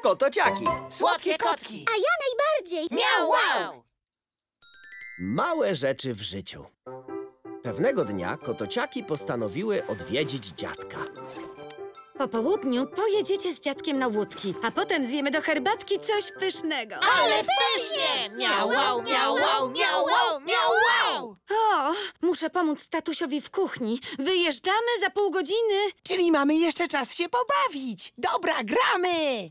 Kotociaki. Słodkie kotki. A ja najbardziej. Miau, wow. Małe rzeczy w życiu. Pewnego dnia kotociaki postanowiły odwiedzić dziadka. Po południu pojedziecie z dziadkiem na łódki, a potem zjemy do herbatki coś pysznego. Ale pysznie! Miau, wow, miau, wow, miau, wow, miau, wow. O, muszę pomóc tatusiowi w kuchni. Wyjeżdżamy za pół godziny. Czyli mamy jeszcze czas się pobawić. Dobra, gramy!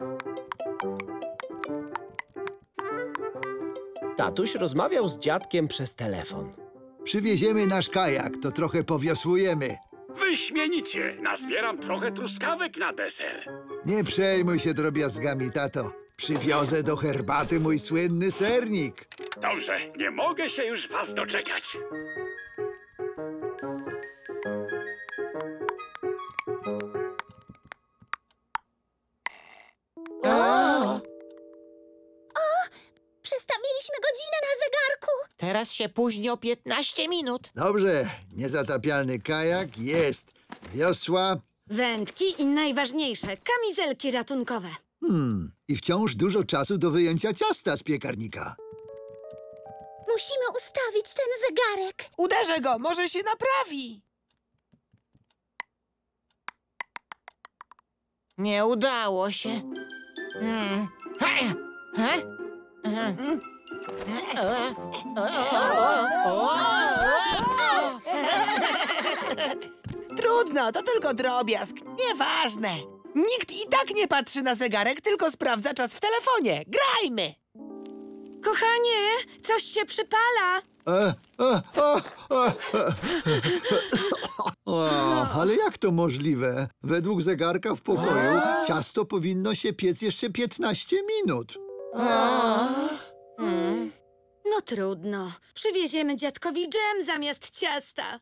Tatuś rozmawiał z dziadkiem przez telefon. Przywieziemy nasz kajak, to trochę powiosłujemy. Wyśmienicie! Nazbieram trochę truskawek na deser. Nie przejmuj się drobiazgami, tato. Przywiozę do herbaty mój słynny sernik. Dobrze, nie mogę się już was doczekać. Przestawiliśmy godzinę na zegarku. Teraz się późni o 15 minut. Dobrze, niezatapialny kajak jest. Wiosła. Wędki i najważniejsze, kamizelki ratunkowe. I wciąż dużo czasu do wyjęcia ciasta z piekarnika. Musimy ustawić ten zegarek. Uderzę go, może się naprawi. Nie udało się. Hej! He? Trudno, to tylko drobiazg. Nieważne. Nikt i tak nie patrzy na zegarek, tylko sprawdza czas w telefonie. Grajmy! Kochanie, coś się przypala. Ale jak to możliwe? Według zegarka w pokoju ciasto powinno się piec jeszcze 15 minut. No trudno. Przywieziemy dziadkowi dżem zamiast ciasta.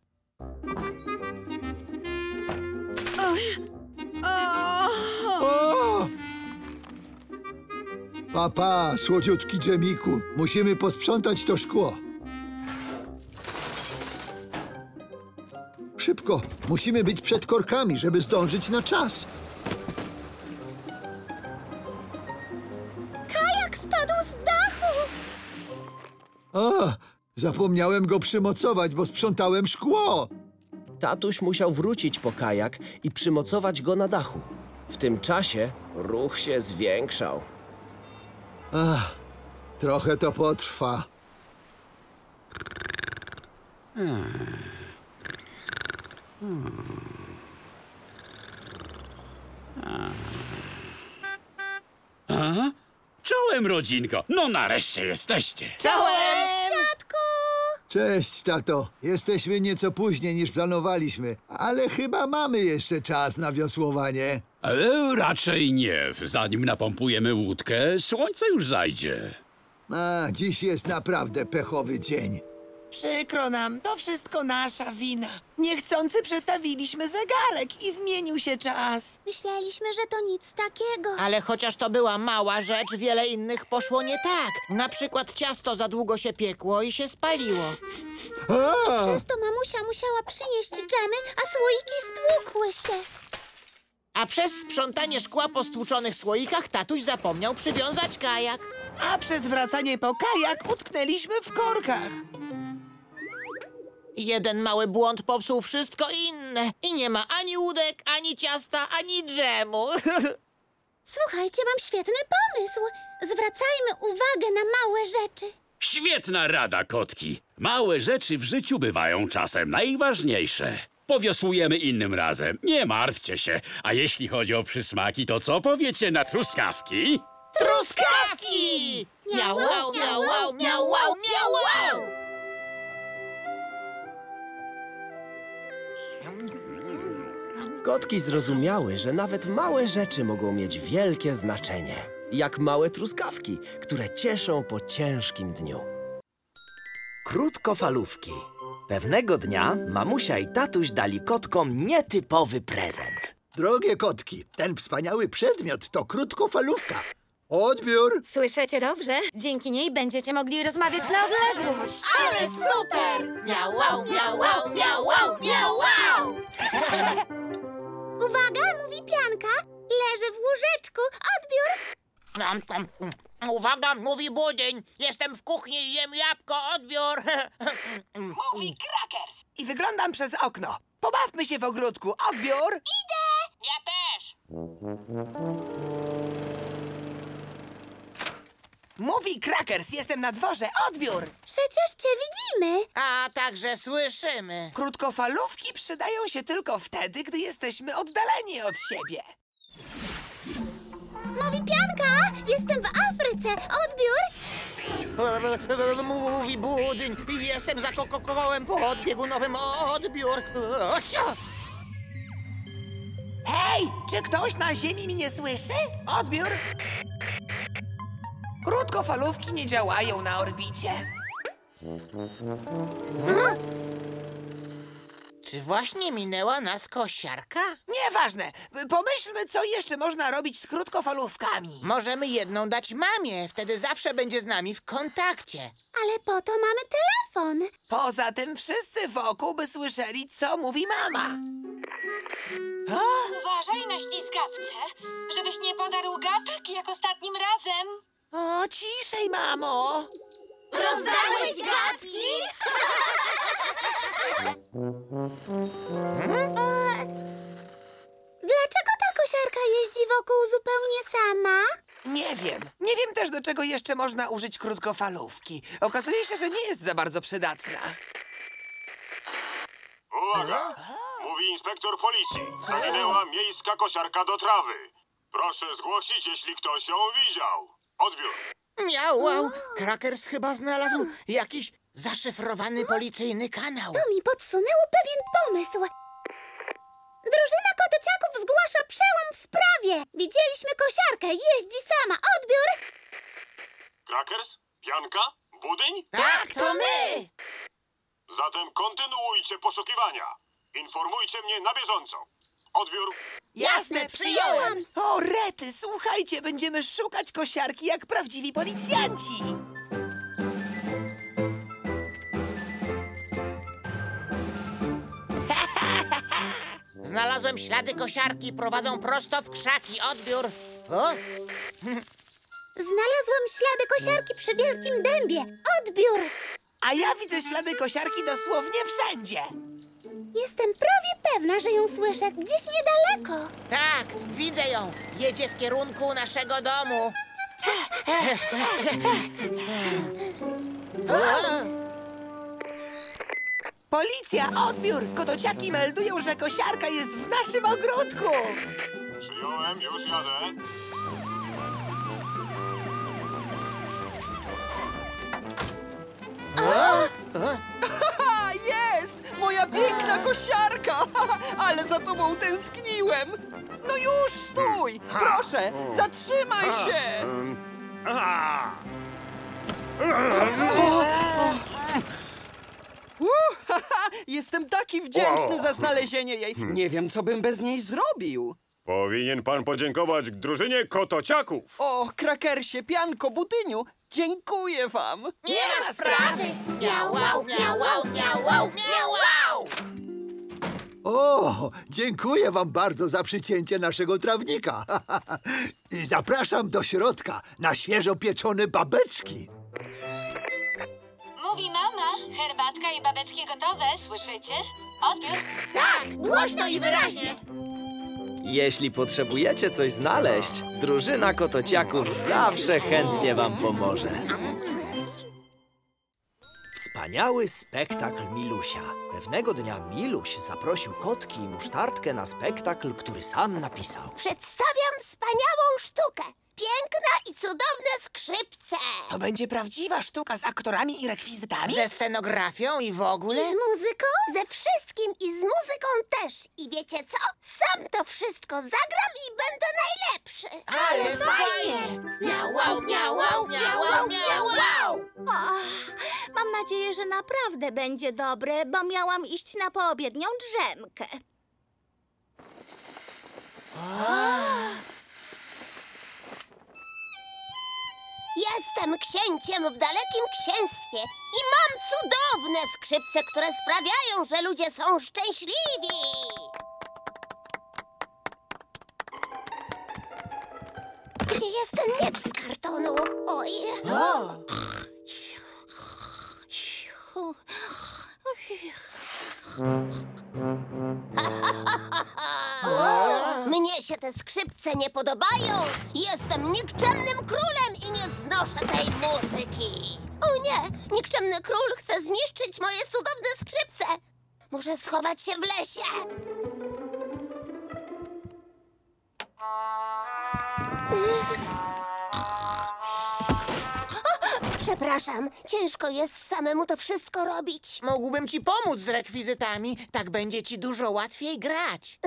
Oj. O! O! Papa, słodziutki dżemiku. Musimy posprzątać to szkło. Szybko, musimy być przed korkami, żeby zdążyć na czas. Kajak spadł z dachu. Zapomniałem go przymocować, bo sprzątałem szkło. Tatuś musiał wrócić po kajak i przymocować go na dachu. W tym czasie ruch się zwiększał. Trochę to potrwa. Czołem, rodzinko! No nareszcie jesteście! Czołem! Dziadku! Cześć, tato. Jesteśmy nieco później niż planowaliśmy, ale chyba mamy jeszcze czas na wiosłowanie. Ale raczej nie. Zanim napompujemy łódkę, słońce już zajdzie. Dziś jest naprawdę pechowy dzień. Przykro nam, to wszystko nasza wina. Niechcący przestawiliśmy zegarek i zmienił się czas. Myśleliśmy, że to nic takiego. Ale chociaż to była mała rzecz, wiele innych poszło nie tak. Na przykład ciasto za długo się piekło i się spaliło. Przez to mamusia musiała przynieść dżemy, a słoiki stłukły się. A przez sprzątanie szkła po stłuczonych słoikach tatuś zapomniał przywiązać kajak. A przez wracanie po kajak utknęliśmy w korkach. Jeden mały błąd popsuł wszystko inne. I nie ma ani łódek, ani ciasta, ani dżemu. Słuchajcie, mam świetny pomysł. Zwracajmy uwagę na małe rzeczy. Świetna rada, kotki. Małe rzeczy w życiu bywają czasem najważniejsze. Powiosłujemy innym razem, nie martwcie się. A jeśli chodzi o przysmaki, to co powiecie na truskawki? Truskawki! Miau, wow, miau, wow, miau, wow, miau, wow! Kotki zrozumiały, że nawet małe rzeczy mogą mieć wielkie znaczenie. Jak małe truskawki, które cieszą po ciężkim dniu. Krótkofalówki. Pewnego dnia mamusia i tatuś dali kotkom nietypowy prezent. Drogie kotki, ten wspaniały przedmiot to krótkofalówka. Odbiór! Słyszycie dobrze? Dzięki niej będziecie mogli rozmawiać na odległość. Ale super! Miau, wow, miau, wow, miau, wow, miau, wow! Uwaga, mówi pianka. Leży w łóżeczku. Odbiór. Uwaga, mówi budyń. Jestem w kuchni i jem jabłko, odbiór. Mówi Crackers i wyglądam przez okno. Pobawmy się w ogródku. Odbiór. Ja też. Mówi Crackers, jestem na dworze. Odbiór. Przecież cię widzimy. A także słyszymy. Krótkofalówki przydają się tylko wtedy, gdy jesteśmy oddaleni od siebie. Mówi Pianka, jestem w Afryce. Odbiór. Mówi budyń. Jestem za kołem po odbiegunowym. Odbiór. Osio! Hej, czy ktoś na ziemi mnie słyszy? Odbiór. Krótkofalówki nie działają na orbicie. Czy właśnie minęła nas kosiarka? Nieważne. Pomyślmy, co jeszcze można robić z krótkofalówkami. Możemy jedną dać mamie. Wtedy zawsze będzie z nami w kontakcie. Ale po to mamy telefon. Poza tym wszyscy wokół by słyszeli, co mówi mama. Uważaj na ślizgawce, żebyś nie podarł gatek jak ostatnim razem. O, ciszej, mamo. Rozdarłeś gadki? Dlaczego ta kosiarka jeździ wokół zupełnie sama? Nie wiem. Nie wiem też, do czego jeszcze można użyć krótkofalówki. Okazuje się, że nie jest za bardzo przydatna. Uwaga! Mówi inspektor policji. Zaginęła miejska kosiarka do trawy. Proszę zgłosić, jeśli ktoś ją widział. Odbiór. Miau, wow. Crackers chyba znalazł jakiś zaszyfrowany policyjny kanał. To mi podsunęło pewien pomysł. Drużyna kotociaków zgłasza przełom w sprawie. Widzieliśmy kosiarkę, jeździ sama. Odbiór. Crackers? Pianka? Budyń? Tak, to my! Zatem kontynuujcie poszukiwania. Informujcie mnie na bieżąco. Odbiór. Jasne, przyjąłem. O, rety, słuchajcie, będziemy szukać kosiarki jak prawdziwi policjanci. Znalazłem ślady kosiarki, prowadzą prosto w krzaki. Odbiór. O? Znalazłam ślady kosiarki przy wielkim dębie. Odbiór. A ja widzę ślady kosiarki dosłownie wszędzie. Jestem prawie pewna, że ją słyszę gdzieś niedaleko. Tak, widzę ją. Jedzie w kierunku naszego domu. Policja, odbiór! Kotociaki meldują, że kosiarka jest w naszym ogródku. Przyjąłem, już jadę. A, jest! Moja piękna kosiarka! Ale za tobą tęskniłem! No już, stój! Proszę, zatrzymaj się! Jestem taki wdzięczny za znalezienie jej. Nie wiem, co bym bez niej zrobił. Powinien pan podziękować drużynie kotociaków. O, Crackersie, Pianko, Budyniu, dziękuję wam! Nie ma sprawy. Miau, wow, miau, wow, miau, wow, miau, wow. O, dziękuję wam bardzo za przycięcie naszego trawnika. I zapraszam do środka na świeżo pieczone babeczki. Mówi mama, herbatka i babeczki gotowe, słyszycie? Odbiór. Tak, głośno i wyraźnie. Jeśli potrzebujecie coś znaleźć, drużyna kotociaków zawsze chętnie wam pomoże. Wspaniały spektakl Milusia. Pewnego dnia Miluś zaprosił kotki i musztardkę na spektakl, który sam napisał. Przedstawiam wspaniałą sztukę. Piękna i cudowne skrzypce. To będzie prawdziwa sztuka z aktorami i rekwizytami? Ze scenografią i w ogóle? I z muzyką? Ze wszystkim i z muzyką też. I wiecie co? Sam to wszystko zagram i będę najlepszy. Ale fajnie! Miau, wow, miau, wow, miau, wow, miau, wow. Mam nadzieję, że naprawdę będzie dobre, bo miałam iść na poobiednią drzemkę. Jestem księciem w dalekim księstwie i mam cudowne skrzypce, które sprawiają, że ludzie są szczęśliwi. Gdzie jest ten miecz z kartonu. Oj. Mnie się te skrzypce nie podobają. Jestem nikczemnym królem i nie znoszę tej muzyki. O nie, nikczemny król chce zniszczyć moje cudowne skrzypce. Muszę schować się w lesie. Przepraszam, ciężko jest samemu to wszystko robić. Mógłbym ci pomóc z rekwizytami, tak będzie ci dużo łatwiej grać.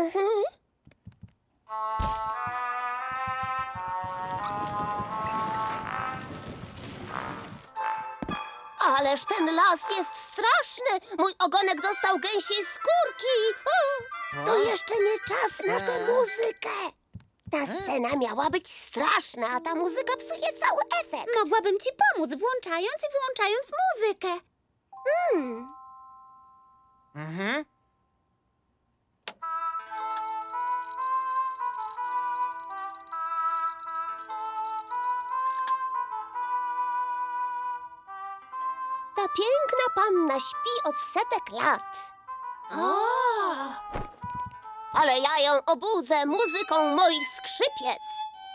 Ależ ten las jest straszny. Mój ogonek dostał gęsiej skórki. To jeszcze nie czas na tę muzykę. Ta scena miała być straszna, a ta muzyka psuje cały efekt. Mogłabym ci pomóc, włączając i wyłączając muzykę. Ta piękna panna śpi od setek lat. Ale ja ją obudzę muzyką moich skrzypiec.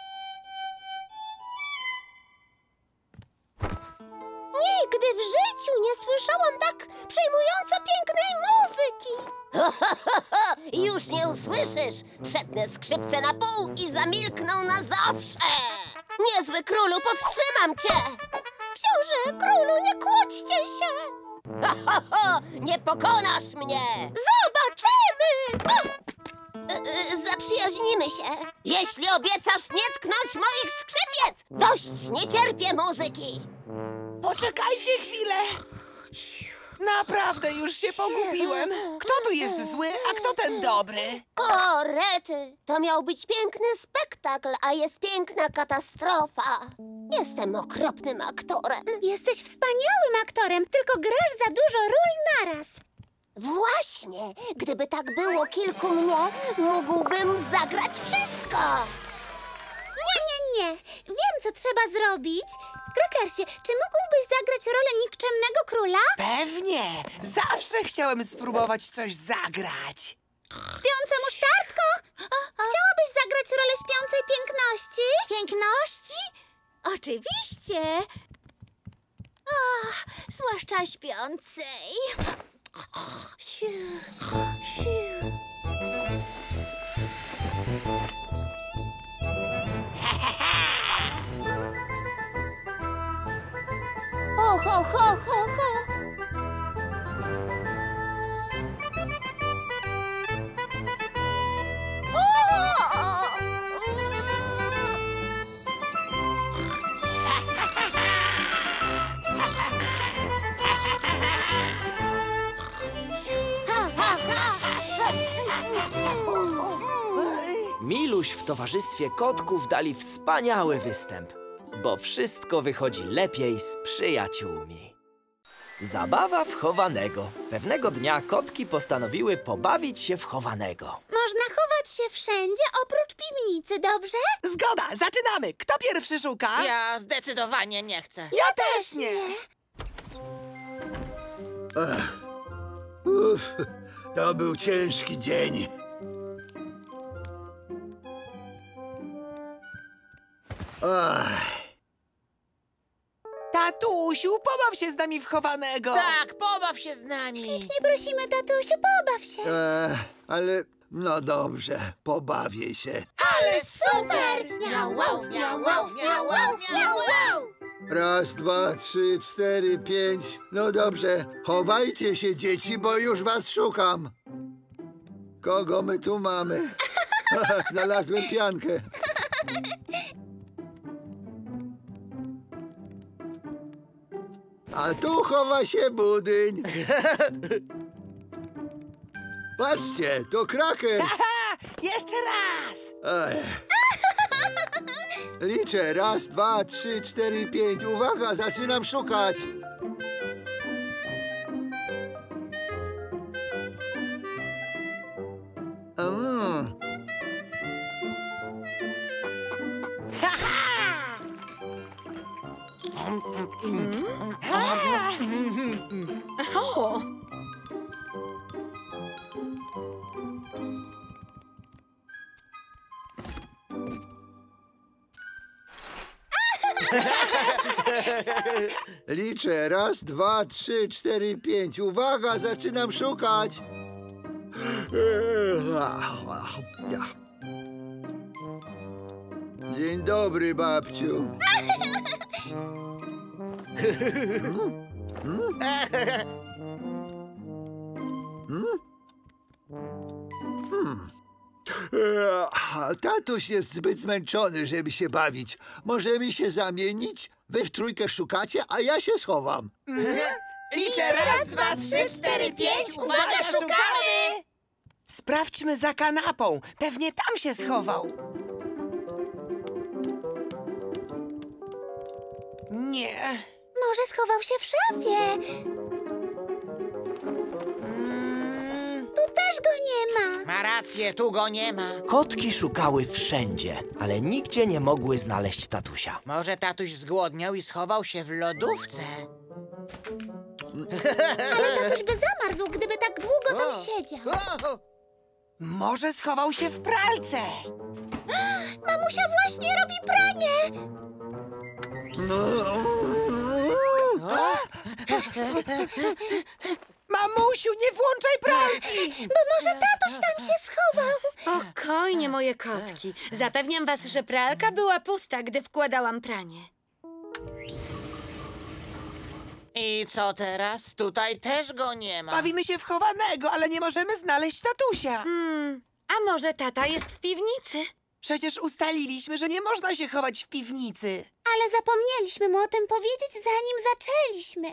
Nigdy w życiu nie słyszałam tak przejmująco pięknej muzyki. Już nie usłyszysz. Przetnę skrzypce na pół i zamilkną na zawsze. Niezły królu, powstrzymam cię. Książę, królu, nie kłóćcie się. Nie pokonasz mnie. Zobaczymy. Zaprzyjaźnimy się. Jeśli obiecasz nie tknąć moich skrzypiec. Dość, nie cierpię muzyki. Poczekajcie chwilę. Naprawdę już się pogubiłem. Kto tu jest zły, a kto ten dobry? O, rety! To miał być piękny spektakl, a jest piękna katastrofa. Jestem okropnym aktorem. Jesteś wspaniałym aktorem, tylko grasz za dużo ról naraz. Właśnie! Gdyby tak było kilku mnie, mógłbym zagrać wszystko. Nie. Wiem, co trzeba zrobić. Krakersie, czy mógłbyś zagrać rolę nikczemnego króla? Pewnie. Zawsze chciałem spróbować coś zagrać. Śpiąca musztardko! Chciałabyś zagrać rolę śpiącej piękności? Piękności? Oczywiście. Zwłaszcza śpiącej. Ho, ho, ho, ho, ho. Miluś w towarzystwie kotków dali wspaniały występ, bo wszystko wychodzi lepiej z przyjaciółmi. Zabawa w chowanego. Pewnego dnia kotki postanowiły pobawić się w chowanego. Można chować się wszędzie oprócz piwnicy, dobrze? Zgoda, zaczynamy. Kto pierwszy szuka? Ja zdecydowanie nie chcę. Ja też nie. To był ciężki dzień. Tatusiu, pobaw się z nami w chowanego. Tak, pobaw się z nami. Ślicznie prosimy, tatusiu, pobaw się. Ale no dobrze, pobawię się. Ale super! Miau, wow, miau, wow, miau, wow, miau, wow. Raz, dwa, trzy, cztery, pięć. No dobrze, chowajcie się, dzieci, bo już was szukam. Kogo my tu mamy? Znalazłem piankę. A tu chowa się budyń. Patrzcie, to Kraker. Haha, jeszcze raz. Liczę. Raz, dwa, trzy, cztery, pięć. Uwaga, zaczynam szukać. O! Liczę. 1, 2, 3, 4, 5. Uwaga, zaczynam szukać. Dzień dobry, babciu. Tatuś jest zbyt zmęczony, żeby się bawić. Możemy się zamienić? Wy w trójkę szukacie, a ja się schowam. Liczę 1, 2, 3, 4, 5. Uwaga, szukamy! Sprawdźmy za kanapą. Pewnie tam się schował. Nie. Może schował się w szafie. Tu też go nie ma. Ma rację, tu go nie ma. Kotki szukały wszędzie, ale nigdzie nie mogły znaleźć tatusia. Może tatuś zgłodniał i schował się w lodówce. Ale tatuś by zamarzł, gdyby tak długo tam siedział. Może schował się w pralce. Mamusia właśnie robi pranie. Mamusiu, nie włączaj pralki! Bo może tatuś tam się schował. Spokojnie, moje kotki. Zapewniam was, że pralka była pusta, gdy wkładałam pranie. I co teraz? Tutaj też go nie ma. Bawimy się w chowanego, ale nie możemy znaleźć tatusia. A może tata jest w piwnicy? Przecież ustaliliśmy, że nie można się chować w piwnicy. Ale zapomnieliśmy mu o tym powiedzieć, zanim zaczęliśmy.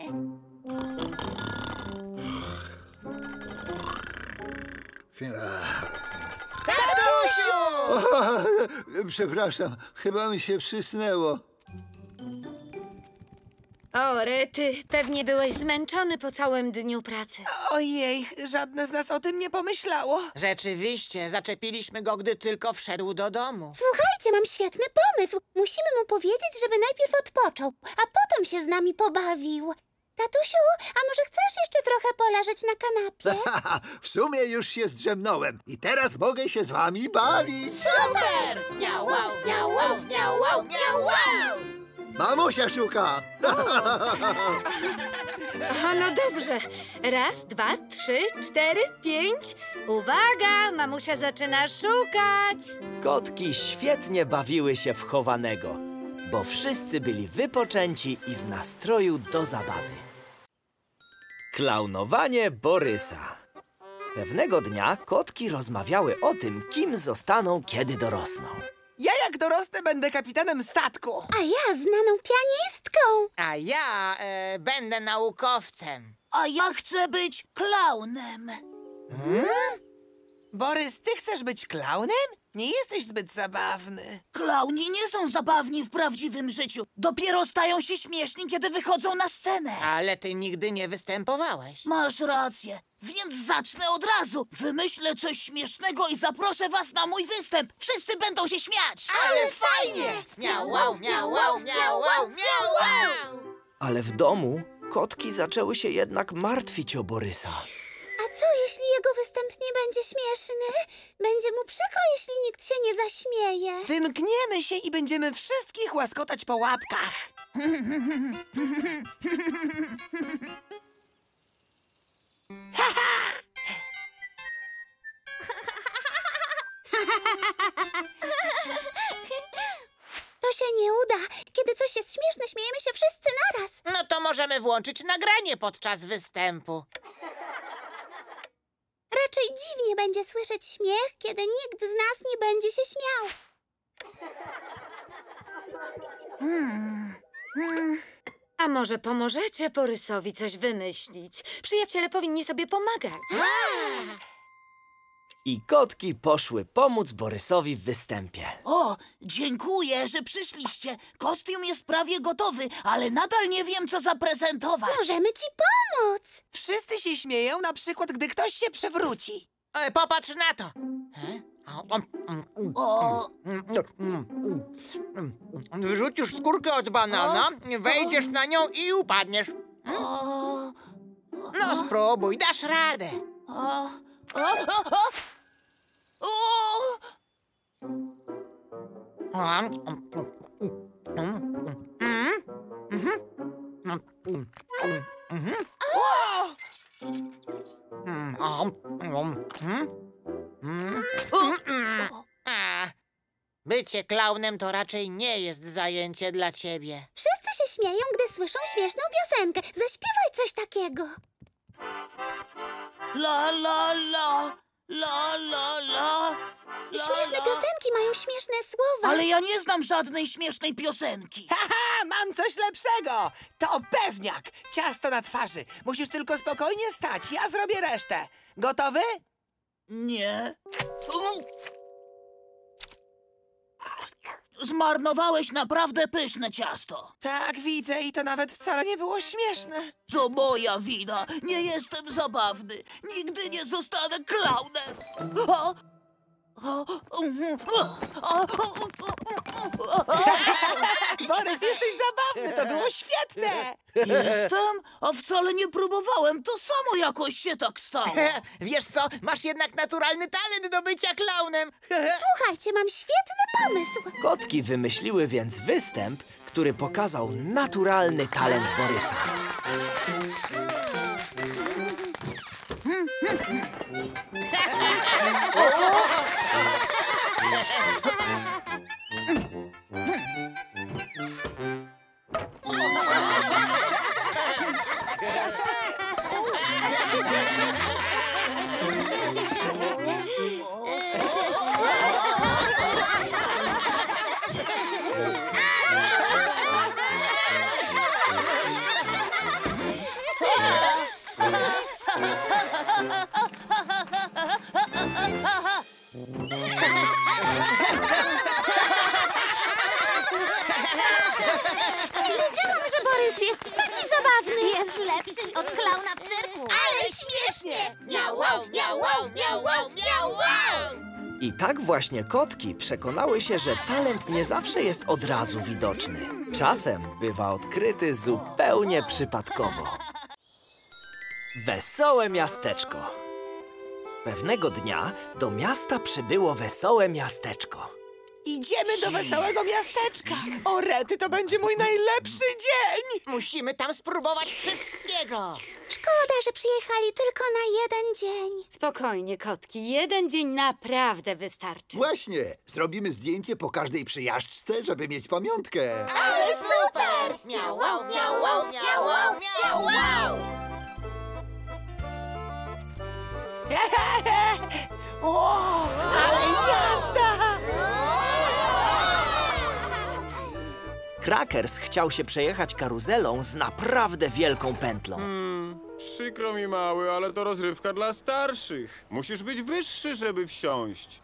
Tatusiu! Przepraszam, chyba mi się przysnęło. O, Rety, pewnie byłeś zmęczony po całym dniu pracy. Ojej, żadne z nas o tym nie pomyślało. Rzeczywiście, zaczepiliśmy go, gdy tylko wszedł do domu. Słuchajcie, mam świetny pomysł. Musimy mu powiedzieć, żeby najpierw odpoczął, a potem się z nami pobawił. Tatusiu, a może chcesz jeszcze trochę poleżeć na kanapie? W sumie już się zdrzemnąłem i teraz mogę się z wami bawić. Super! Miau, wow, miau, wow, miau, wow, miau, wow! Mamusia szuka. O, no dobrze. 1, 2, 3, 4, 5. Uwaga, mamusia zaczyna szukać. Kotki świetnie bawiły się w chowanego, bo wszyscy byli wypoczęci i w nastroju do zabawy. Klaunowanie Borysa. Pewnego dnia kotki rozmawiały o tym, kim zostaną, kiedy dorosną. Ja jak dorosnę, będę kapitanem statku. A ja znaną pianistką. A ja będę naukowcem. A ja chcę być klaunem. Borys, ty chcesz być klaunem? Nie jesteś zbyt zabawny. Klauni nie są zabawni w prawdziwym życiu. Dopiero stają się śmieszni, kiedy wychodzą na scenę. Ale ty nigdy nie występowałeś. Masz rację, więc zacznę od razu. Wymyślę coś śmiesznego i zaproszę was na mój występ. Wszyscy będą się śmiać. Ale fajnie! Miau, wow, miau, wow, miau, wow, miau, wow! Ale w domu kotki zaczęły się jednak martwić o Borysa. A co, jeśli jego występ nie będzie śmieszny? Będzie mu przykro, jeśli nikt się nie zaśmieje. Wymkniemy się i będziemy wszystkich łaskotać po łapkach. To się nie uda. Kiedy coś jest śmieszne, śmiejemy się wszyscy naraz. No to możemy włączyć nagranie podczas występu. Raczej dziwnie będzie słyszeć śmiech, kiedy nikt z nas nie będzie się śmiał. A może pomożecie Borysowi coś wymyślić? Przyjaciele powinni sobie pomagać. I kotki poszły pomóc Borysowi w występie. O, dziękuję, że przyszliście. Kostium jest prawie gotowy, ale nadal nie wiem, co zaprezentować. Możemy ci pomóc. Wszyscy się śmieją, na przykład, gdy ktoś się przewróci. Popatrz na to. O, Wyrzucisz skórkę od banana, wejdziesz na nią i upadniesz. o, No spróbuj, dasz radę. o, o. Bycie klaunem to raczej nie jest zajęcie dla ciebie. Wszyscy się śmieją, gdy słyszą śmieszną piosenkę. Zaśpiewaj coś takiego. La, la, la, la, la, la. Śmieszne piosenki mają śmieszne słowa. Ale ja nie znam żadnej śmiesznej piosenki. Haha, mam coś lepszego. To pewniak. Ciasto na twarzy. Musisz tylko spokojnie stać. Ja zrobię resztę. Gotowy? Nie. Zmarnowałeś naprawdę pyszne ciasto. Tak, widzę i to nawet wcale nie było śmieszne. To moja wina. Nie jestem zabawny. Nigdy nie zostanę klaunem. Borys, jesteś zabawny, to było świetne. Jestem? A wcale nie próbowałem. To samo jakoś się tak stało. Wiesz co, masz jednak naturalny talent do bycia klaunem. Słuchajcie, mam świetny pomysł. Kotki wymyśliły więc występ, który pokazał naturalny talent Borysa. Wiedziałam, że Borys jest taki zabawny. Jest lepszy od klauna w cyrku. Ale śmiesznie! Miau, wow, miau, wow, miau, wow, miau, wow! I tak właśnie kotki przekonały się, że talent nie zawsze jest od razu widoczny. Czasem bywa odkryty zupełnie przypadkowo. Wesołe miasteczko. Pewnego dnia do miasta przybyło wesołe miasteczko. Idziemy do wesołego miasteczka. O rety, to będzie mój najlepszy dzień. Musimy tam spróbować wszystkiego. Szkoda, że przyjechali tylko na jeden dzień. Spokojnie, kotki. Jeden dzień naprawdę wystarczy. Właśnie, zrobimy zdjęcie po każdej przejażdżce, żeby mieć pamiątkę. Ale super! Miau, wow, miau, wow, miau, wow, miau, wow! O, ale jazda! Krakers chciał się przejechać karuzelą z naprawdę wielką pętlą. Przykro mi, mały, ale to rozrywka dla starszych. Musisz być wyższy, żeby wsiąść.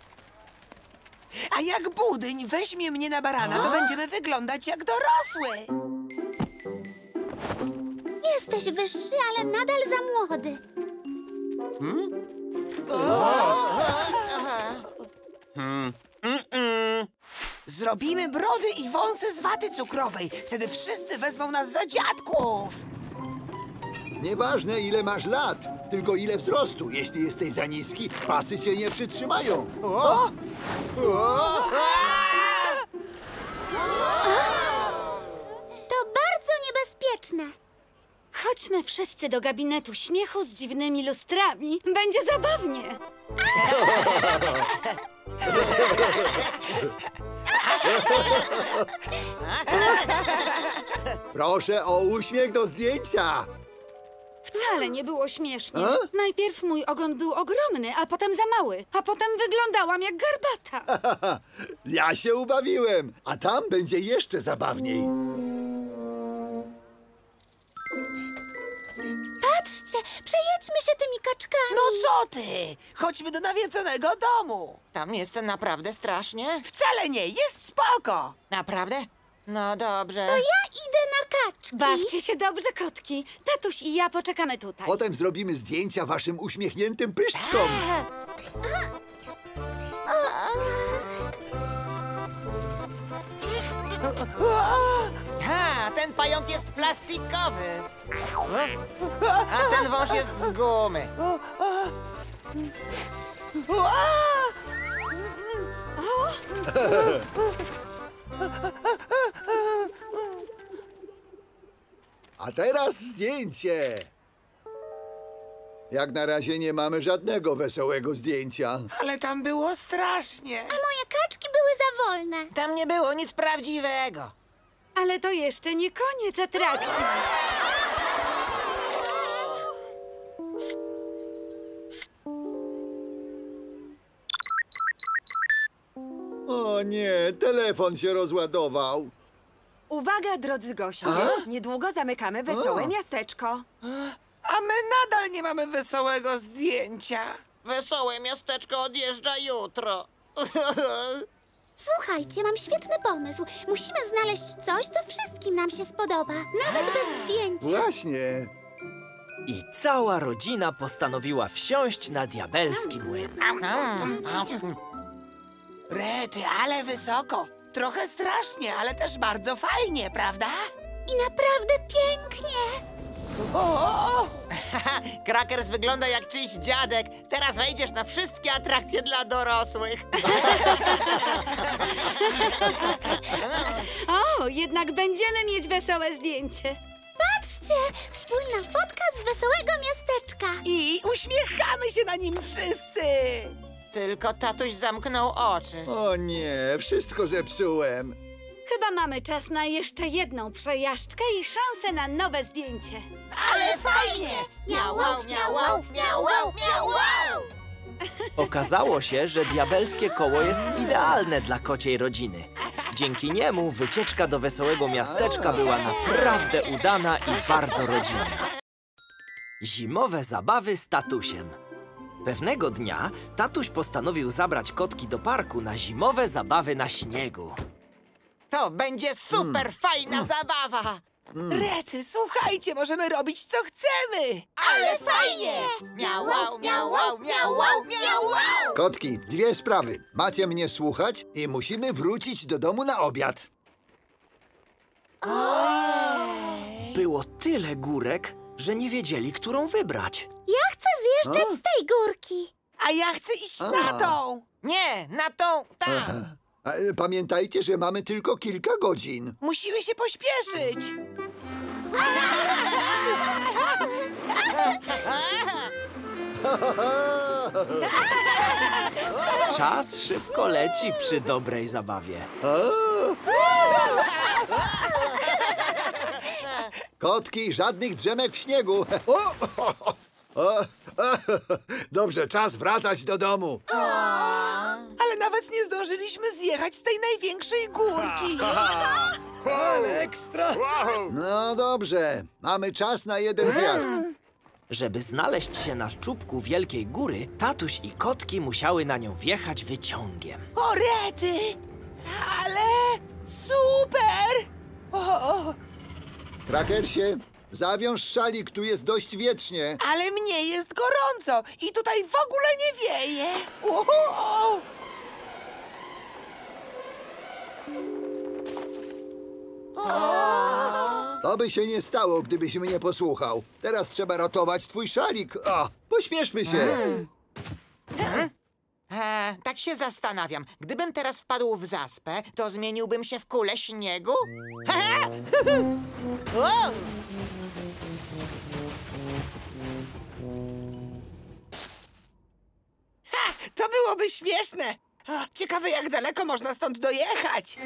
A jak budyń weźmie mnie na barana, to będziemy wyglądać jak dorosły. Jesteś wyższy, ale nadal za młody. Zrobimy brody i wąsy z waty cukrowej. Wtedy wszyscy wezmą nas za dziadków. Nieważne, ile masz lat, tylko ile wzrostu. Jeśli jesteś za niski, pasy cię nie przytrzymają. To bardzo niebezpieczne. Chodźmy wszyscy do gabinetu śmiechu z dziwnymi lustrami. Będzie zabawnie. Proszę o uśmiech do zdjęcia. Wcale nie było śmiesznie. Najpierw mój ogon był ogromny, a potem za mały. A potem wyglądałam jak garbata. Ja się ubawiłem, a tam będzie jeszcze zabawniej. Patrzcie, przejedźmy się tymi kaczkami. No co ty? Chodźmy do nawiedzonego domu. Tam jest naprawdę strasznie. Wcale nie, jest spoko. Naprawdę? No dobrze. To ja idę na kaczki. Bawcie się dobrze, kotki. Tatuś i ja poczekamy tutaj. Potem zrobimy zdjęcia waszym uśmiechniętym pyszczkom. Ha, ten pająk jest plastikowy. A ten wąż jest z gumy. A teraz zdjęcie. Jak na razie nie mamy żadnego wesołego zdjęcia. Ale tam było strasznie. A moje kaczki były za wolne. Tam nie było nic prawdziwego. Ale to jeszcze nie koniec atrakcji. O nie, telefon się rozładował. Uwaga, drodzy goście! Niedługo zamykamy wesołe miasteczko. A my nadal nie mamy wesołego zdjęcia. Wesołe miasteczko odjeżdża jutro. Słuchajcie, mam świetny pomysł. Musimy znaleźć coś, co wszystkim nam się spodoba. Nawet bez zdjęcia. Właśnie. I cała rodzina postanowiła wsiąść na diabelski młyn. Rety, ale wysoko. Trochę strasznie, ale też bardzo fajnie, prawda? I naprawdę pięknie. Krakers wygląda jak czyjś dziadek. Teraz wejdziesz na wszystkie atrakcje dla dorosłych. O, jednak będziemy mieć wesołe zdjęcie. Patrzcie, wspólna fotka z wesołego miasteczka. I uśmiechamy się na nim wszyscy. Tylko tatuś zamknął oczy. O nie, wszystko zepsułem. Chyba mamy czas na jeszcze jedną przejażdżkę i szansę na nowe zdjęcie. Ale fajnie! Miau, miau, miau, miau, miau. Okazało się, że diabelskie koło jest idealne dla kociej rodziny. Dzięki niemu wycieczka do wesołego miasteczka była naprawdę udana i bardzo rodzinna. Zimowe zabawy z tatusiem. Pewnego dnia tatuś postanowił zabrać kotki do parku na zimowe zabawy na śniegu. To będzie super fajna zabawa. Rety, słuchajcie, możemy robić co chcemy. Ale fajnie! Miau, miau, miau, miau, miau. Kotki, dwie sprawy. Macie mnie słuchać i musimy wrócić do domu na obiad. Było tyle górek, że nie wiedzieli, którą wybrać. Ja chcę zjeżdżać z tej górki. A ja chcę iść na tą. Nie, na tą, tam. Pamiętajcie, że mamy tylko kilka godzin. Musimy się pośpieszyć. Czas szybko leci przy dobrej zabawie. Kotki, żadnych drzemek w śniegu. Dobrze, czas wracać do domu. Ale nawet nie zdążyliśmy zjechać z tej największej górki. Ale ekstra! Wow. No dobrze, mamy czas na jeden zjazd. Żeby znaleźć się na czubku wielkiej góry, tatuś i kotki musiały na nią wjechać wyciągiem. O, rety! Ale super! O. Krakersie, zawiąż szalik, tu jest dość wietrznie. Ale mnie jest gorąco i tutaj w ogóle nie wieje. Uhu. To by się nie stało, gdybyś mnie posłuchał. Teraz trzeba ratować twój szalik. Pośpieszmy się. Tak się zastanawiam. Gdybym teraz wpadł w zaspę, to zmieniłbym się w kulę śniegu? O! To byłoby śmieszne. Ciekawe, jak daleko można stąd dojechać.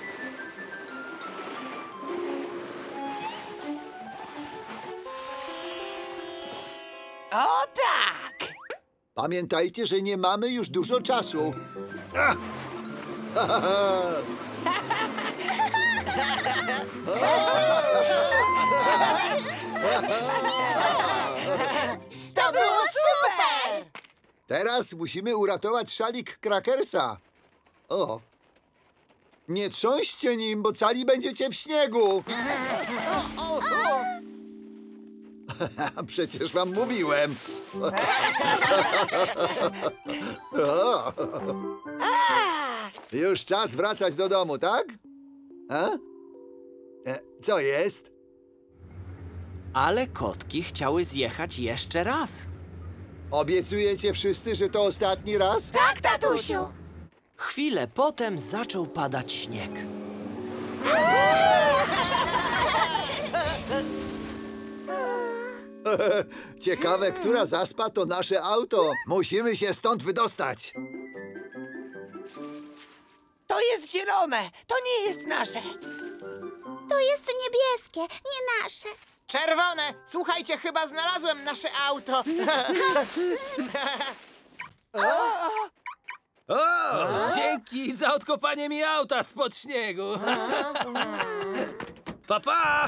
O tak! Pamiętajcie, że nie mamy już dużo czasu. To było super! Teraz musimy uratować szalik Krakersa. Nie trząście nim, bo cali będziecie w śniegu. Przecież wam mówiłem. Już czas wracać do domu, tak? A? Co jest? Ale kotki chciały zjechać jeszcze raz. Obiecujecie wszyscy, że to ostatni raz? Tak, tatusiu. Chwilę potem zaczął padać śnieg. Ciekawe, która zaspa to nasze auto. Musimy się stąd wydostać. To jest zielone, to nie jest nasze. To jest niebieskie, nie nasze. Czerwone! Słuchajcie, chyba znalazłem nasze auto. Dzięki za odkopanie mi auta spod śniegu. Pa!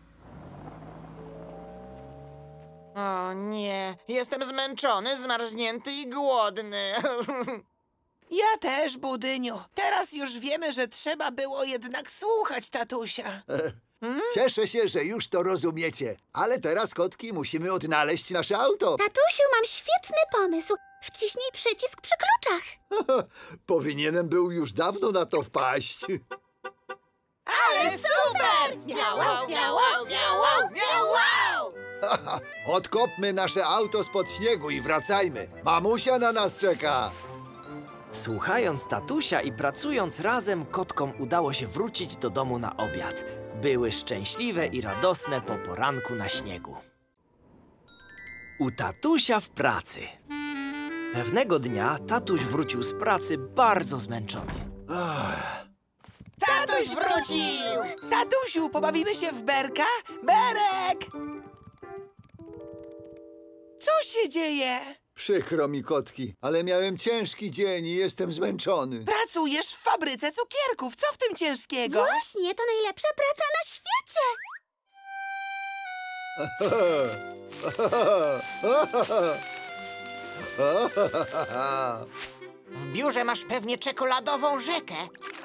O nie, jestem zmęczony, zmarznięty i głodny. Ja też, Budyniu. Teraz już wiemy, że trzeba było jednak słuchać tatusia. Cieszę się, że już to rozumiecie. Ale teraz, kotki, musimy odnaleźć nasze auto. Tatusiu, mam świetny pomysł. Wciśnij przycisk przy kluczach. Powinienem był już dawno na to wpaść. Ale super! Miau, miau, miau, miau, miau. Odkopmy nasze auto spod śniegu i wracajmy. Mamusia na nas czeka. Słuchając tatusia i pracując razem, kotkom udało się wrócić do domu na obiad. Były szczęśliwe i radosne po poranku na śniegu. U tatusia w pracy. Pewnego dnia tatuś wrócił z pracy bardzo zmęczony. Tatuś wrócił! Tatusiu, pobawimy się w berka? Berek! Co się dzieje? Przykro mi, kotki, ale miałem ciężki dzień i jestem zmęczony. Pracujesz w fabryce cukierków. Co w tym ciężkiego? Właśnie, to najlepsza praca na świecie. W biurze masz pewnie czekoladową rzekę.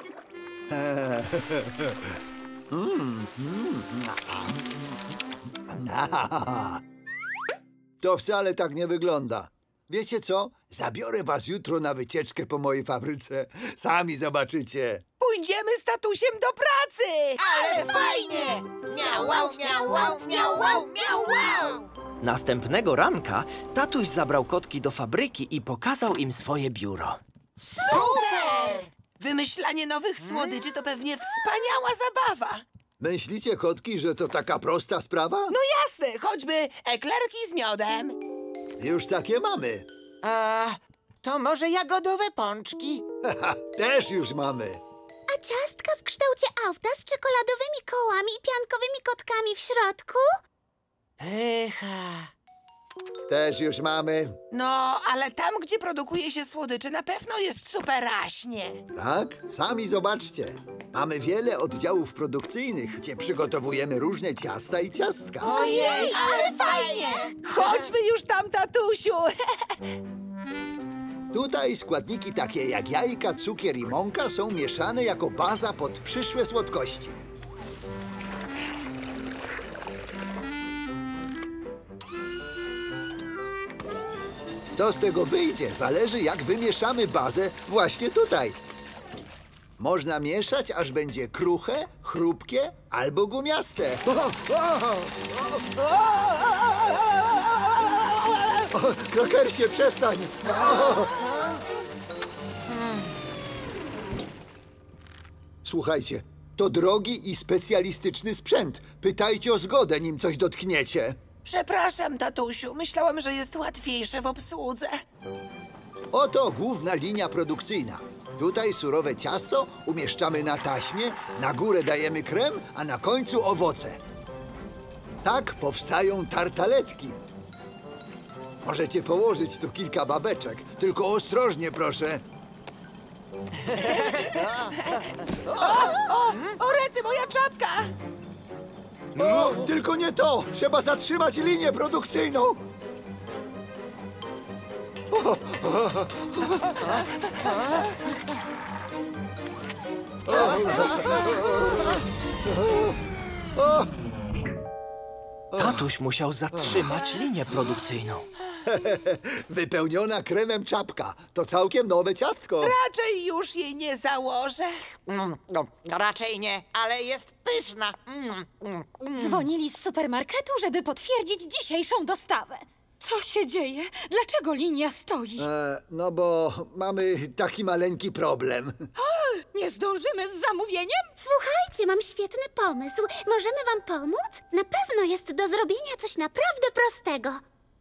To wcale tak nie wygląda. Wiecie co? Zabiorę was jutro na wycieczkę po mojej fabryce. Sami zobaczycie. Pójdziemy z tatusiem do pracy! Ale fajnie! Miau, miau, miau, miau, miau, miau. Następnego ranka tatuś zabrał kotki do fabryki i pokazał im swoje biuro. Super! Wymyślanie nowych słodyczy to pewnie wspaniała zabawa. Myślicie, kotki, że to taka prosta sprawa? No jasne, choćby eklerki z miodem. Już takie mamy. To może jagodowe pączki? Też już mamy. A ciastka w kształcie auta z czekoladowymi kołami i piankowymi kotkami w środku? Pycha. Też już mamy. No, ale tam, gdzie produkuje się słodycze, na pewno jest superaśnie. Tak? Sami zobaczcie. Mamy wiele oddziałów produkcyjnych, gdzie przygotowujemy różne ciasta i ciastka. Ojej, ale fajnie! Chodźmy już tam, tatusiu! Tutaj składniki takie jak jajka, cukier i mąka są mieszane jako baza pod przyszłe słodkości. Co z tego wyjdzie, zależy jak wymieszamy bazę właśnie tutaj. Można mieszać, aż będzie kruche, chrupkie albo gumiaste. Krakersie, przestań! Słuchajcie, to drogi i specjalistyczny sprzęt. Pytajcie o zgodę, nim coś dotkniecie. Przepraszam, tatusiu. Myślałam, że jest łatwiejsze w obsłudze. Oto główna linia produkcyjna. Tutaj surowe ciasto umieszczamy na taśmie, na górę dajemy krem, a na końcu owoce. Tak powstają tartaletki. Możecie położyć tu kilka babeczek, tylko ostrożnie, proszę. O, rety, moja czapka! O, tylko nie to! Trzeba zatrzymać linię produkcyjną! Tatuś musiał zatrzymać linię produkcyjną. Wypełniona kremem czapka. To całkiem nowe ciastko. Raczej już jej nie założę. No, raczej nie, ale jest pyszna. Dzwonili z supermarketu, żeby potwierdzić dzisiejszą dostawę. Co się dzieje? Dlaczego linia stoi? No bo mamy taki maleńki problem. Nie zdążymy z zamówieniem? Słuchajcie, mam świetny pomysł. Możemy wam pomóc? Na pewno jest do zrobienia coś naprawdę prostego.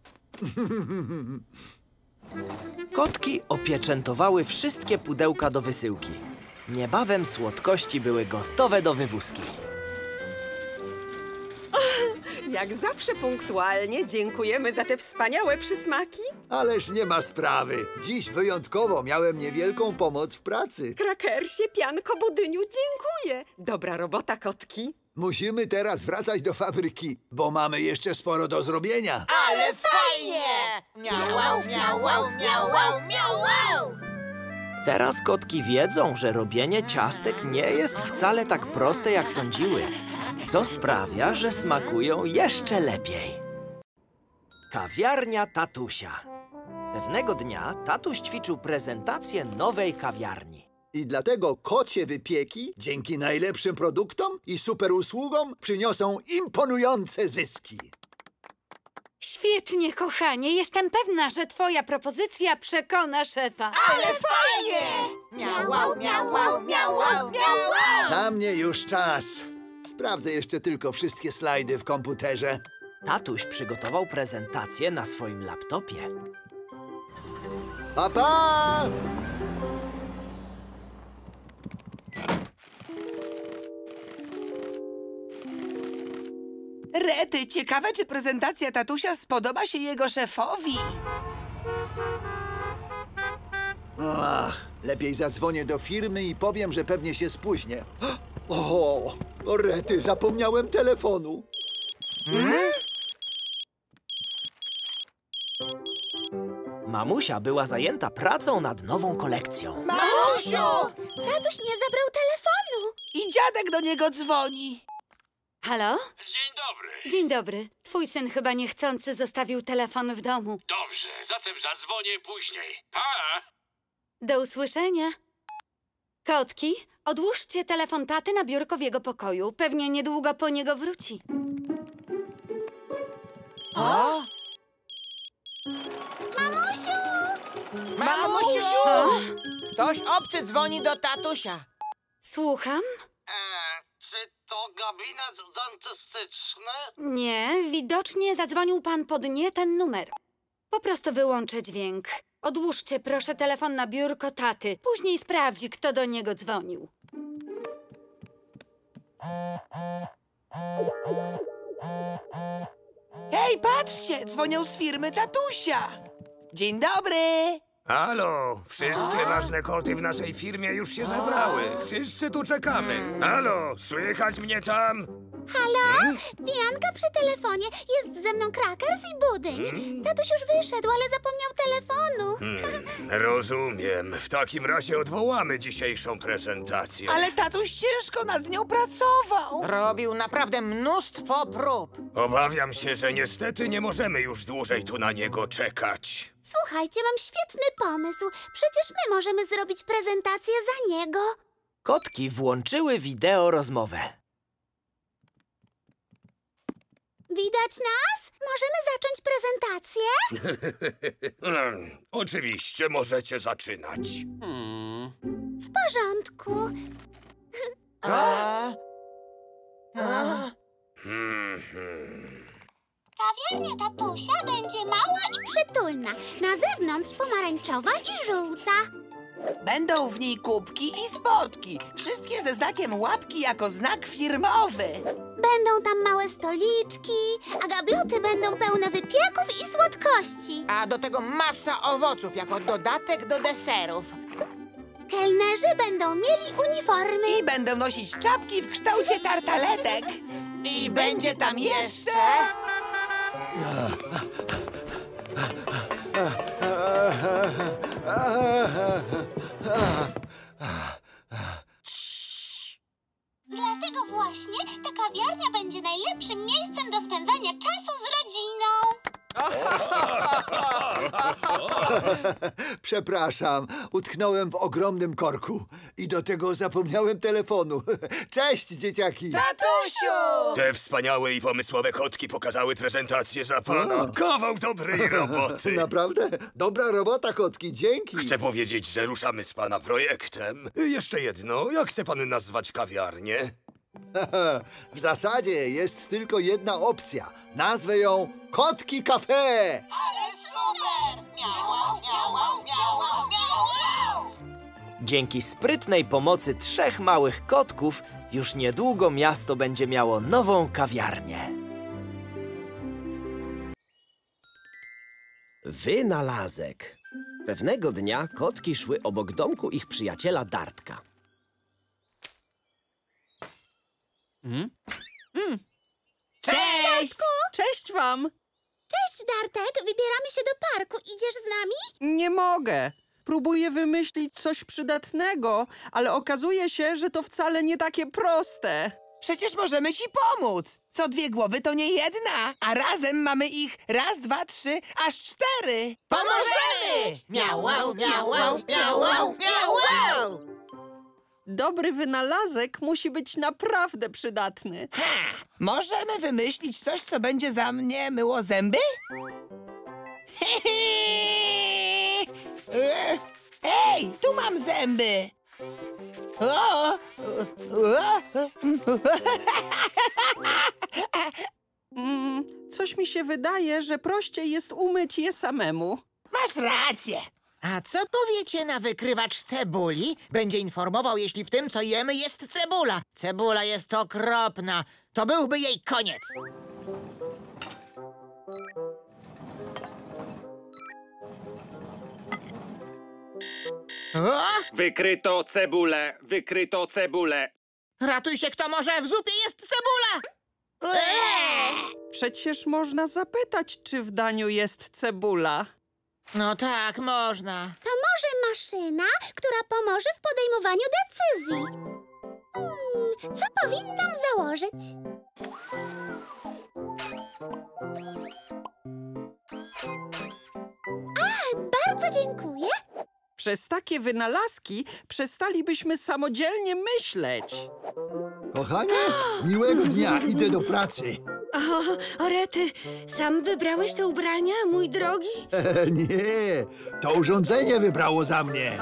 Kotki opieczętowały wszystkie pudełka do wysyłki. Niebawem słodkości były gotowe do wywózki. Jak zawsze punktualnie dziękujemy za te wspaniałe przysmaki. Ależ nie ma sprawy. Dziś wyjątkowo miałem niewielką pomoc w pracy. Krakersie, pianko, budyniu, dziękuję. Dobra robota, kotki. Musimy teraz wracać do fabryki, bo mamy jeszcze sporo do zrobienia. Ale fajnie! Miau, miau, miau, miau, miau. Teraz kotki wiedzą, że robienie ciastek nie jest wcale tak proste, jak sądziły, co sprawia, że smakują jeszcze lepiej. Kawiarnia tatusia. Pewnego dnia tatuś ćwiczył prezentację nowej kawiarni. I dlatego kocie wypieki, dzięki najlepszym produktom i super usługom, przyniosą imponujące zyski. Świetnie, kochanie. Jestem pewna, że twoja propozycja przekona szefa. Ale fajnie! Miau, miau, miau, miau, miau. Na mnie już czas. Sprawdzę jeszcze tylko wszystkie slajdy w komputerze. Tatuś przygotował prezentację na swoim laptopie. Pa, pa! Rety, ciekawe, czy prezentacja tatusia spodoba się jego szefowi. Ach, lepiej zadzwonię do firmy i powiem, że pewnie się spóźnię. O, rety, zapomniałem telefonu. Mamusia była zajęta pracą nad nową kolekcją. Mamusiu! Tatuś nie zabrał telefonu. I dziadek do niego dzwoni. Halo? Dzień dobry. Dzień dobry. Twój syn chyba niechcący zostawił telefon w domu. Dobrze, zatem zadzwonię później. Pa! Do usłyszenia. Kotki, odłóżcie telefon taty na biurko w jego pokoju. Pewnie niedługo po niego wróci. O? Mamusiu! Mamusiu! Ktoś obcy dzwoni do tatusia. Słucham? Czy to gabinet dentystyczny? Nie, widocznie zadzwonił pan pod nie ten numer. Po prostu wyłączę dźwięk. Odłóżcie proszę telefon na biurko taty. Później sprawdzi, kto do niego dzwonił. Hej, patrzcie, dzwonią z firmy tatusia. Dzień dobry. Halo, wszystkie ważne koty w naszej firmie już się zebrały. Wszyscy tu czekamy. Halo, słychać mnie tam? Halo? Pianka przy telefonie. Jest ze mną Krakers i Budyń. Tatuś już wyszedł, ale zapomniał telefonu. Rozumiem. W takim razie odwołamy dzisiejszą prezentację. Ale tatuś ciężko nad nią pracował. Robił naprawdę mnóstwo prób. Obawiam się, że niestety nie możemy już dłużej tu na niego czekać. Słuchajcie, mam świetny pomysł. Przecież my możemy zrobić prezentację za niego. Kotki włączyły wideo rozmowę. Widać nas? Możemy zacząć prezentację? Oczywiście możecie zaczynać. W porządku. Kawiarnia tatusia będzie mała i przytulna. Na zewnątrz pomarańczowa i żółta. Będą w niej kubki i spotki. Wszystkie ze znakiem łapki jako znak firmowy. Będą tam małe stoliczki, a gabloty będą pełne wypieków i słodkości. A do tego masa owoców jako dodatek do deserów. Kelnerzy będą mieli uniformy. I będą nosić czapki w kształcie tartaletek. I będzie tam jeszcze... Dlatego właśnie ta kawiarnia będzie najlepszym miejscem wieczorem do spędzania czasu z rodziną. Przepraszam, utknąłem w ogromnym korku i do tego zapomniałem telefonu. Cześć, dzieciaki! Tatusiu! Te wspaniałe i pomysłowe kotki pokazały prezentację za pana. Kawał dobrej roboty. Naprawdę? Dobra robota, kotki, dzięki! Chcę powiedzieć, że ruszamy z pana projektem. Jeszcze jedno, jak chce pan nazwać kawiarnię? W zasadzie jest tylko jedna opcja. Nazwę ją Kotki Cafe! Ale super! Miau, miau, miau, miau. Dzięki sprytnej pomocy 3 małych kotków już niedługo miasto będzie miało nową kawiarnię. Wynalazek. Pewnego dnia kotki szły obok domku ich przyjaciela Dartka. Cześć! Cześć wam! Cześć, Dartek. Wybieramy się do parku. Idziesz z nami? Nie mogę. Próbuję wymyślić coś przydatnego, ale okazuje się, że to wcale nie takie proste. Przecież możemy ci pomóc. Co 2 głowy to nie jedna, a razem mamy ich 1, 2, 3, aż 4. Pomożemy! Miau, miau, miau, miau, miau. Dobry wynalazek musi być naprawdę przydatny. Możemy wymyślić coś, co będzie za mnie myło zęby? Ej, tu mam zęby! Coś mi się wydaje, że prościej jest umyć je samemu. Masz rację. A co powiecie na wykrywacz cebuli? Będzie informował, jeśli w tym, co jemy, jest cebula. Cebula jest okropna. To byłby jej koniec. O! Wykryto cebulę, wykryto cebulę. Ratuj się, kto może, w zupie jest cebula! Przecież można zapytać, czy w daniu jest cebula. No tak, można. To może maszyna, która pomoże w podejmowaniu decyzji. Co powinnam założyć? Bardzo dziękuję. Przez takie wynalazki przestalibyśmy samodzielnie myśleć. Kochanie, miłego dnia, idę do pracy. O, Rety, sam wybrałeś te ubrania, mój drogi? Nie, to urządzenie wybrało za mnie.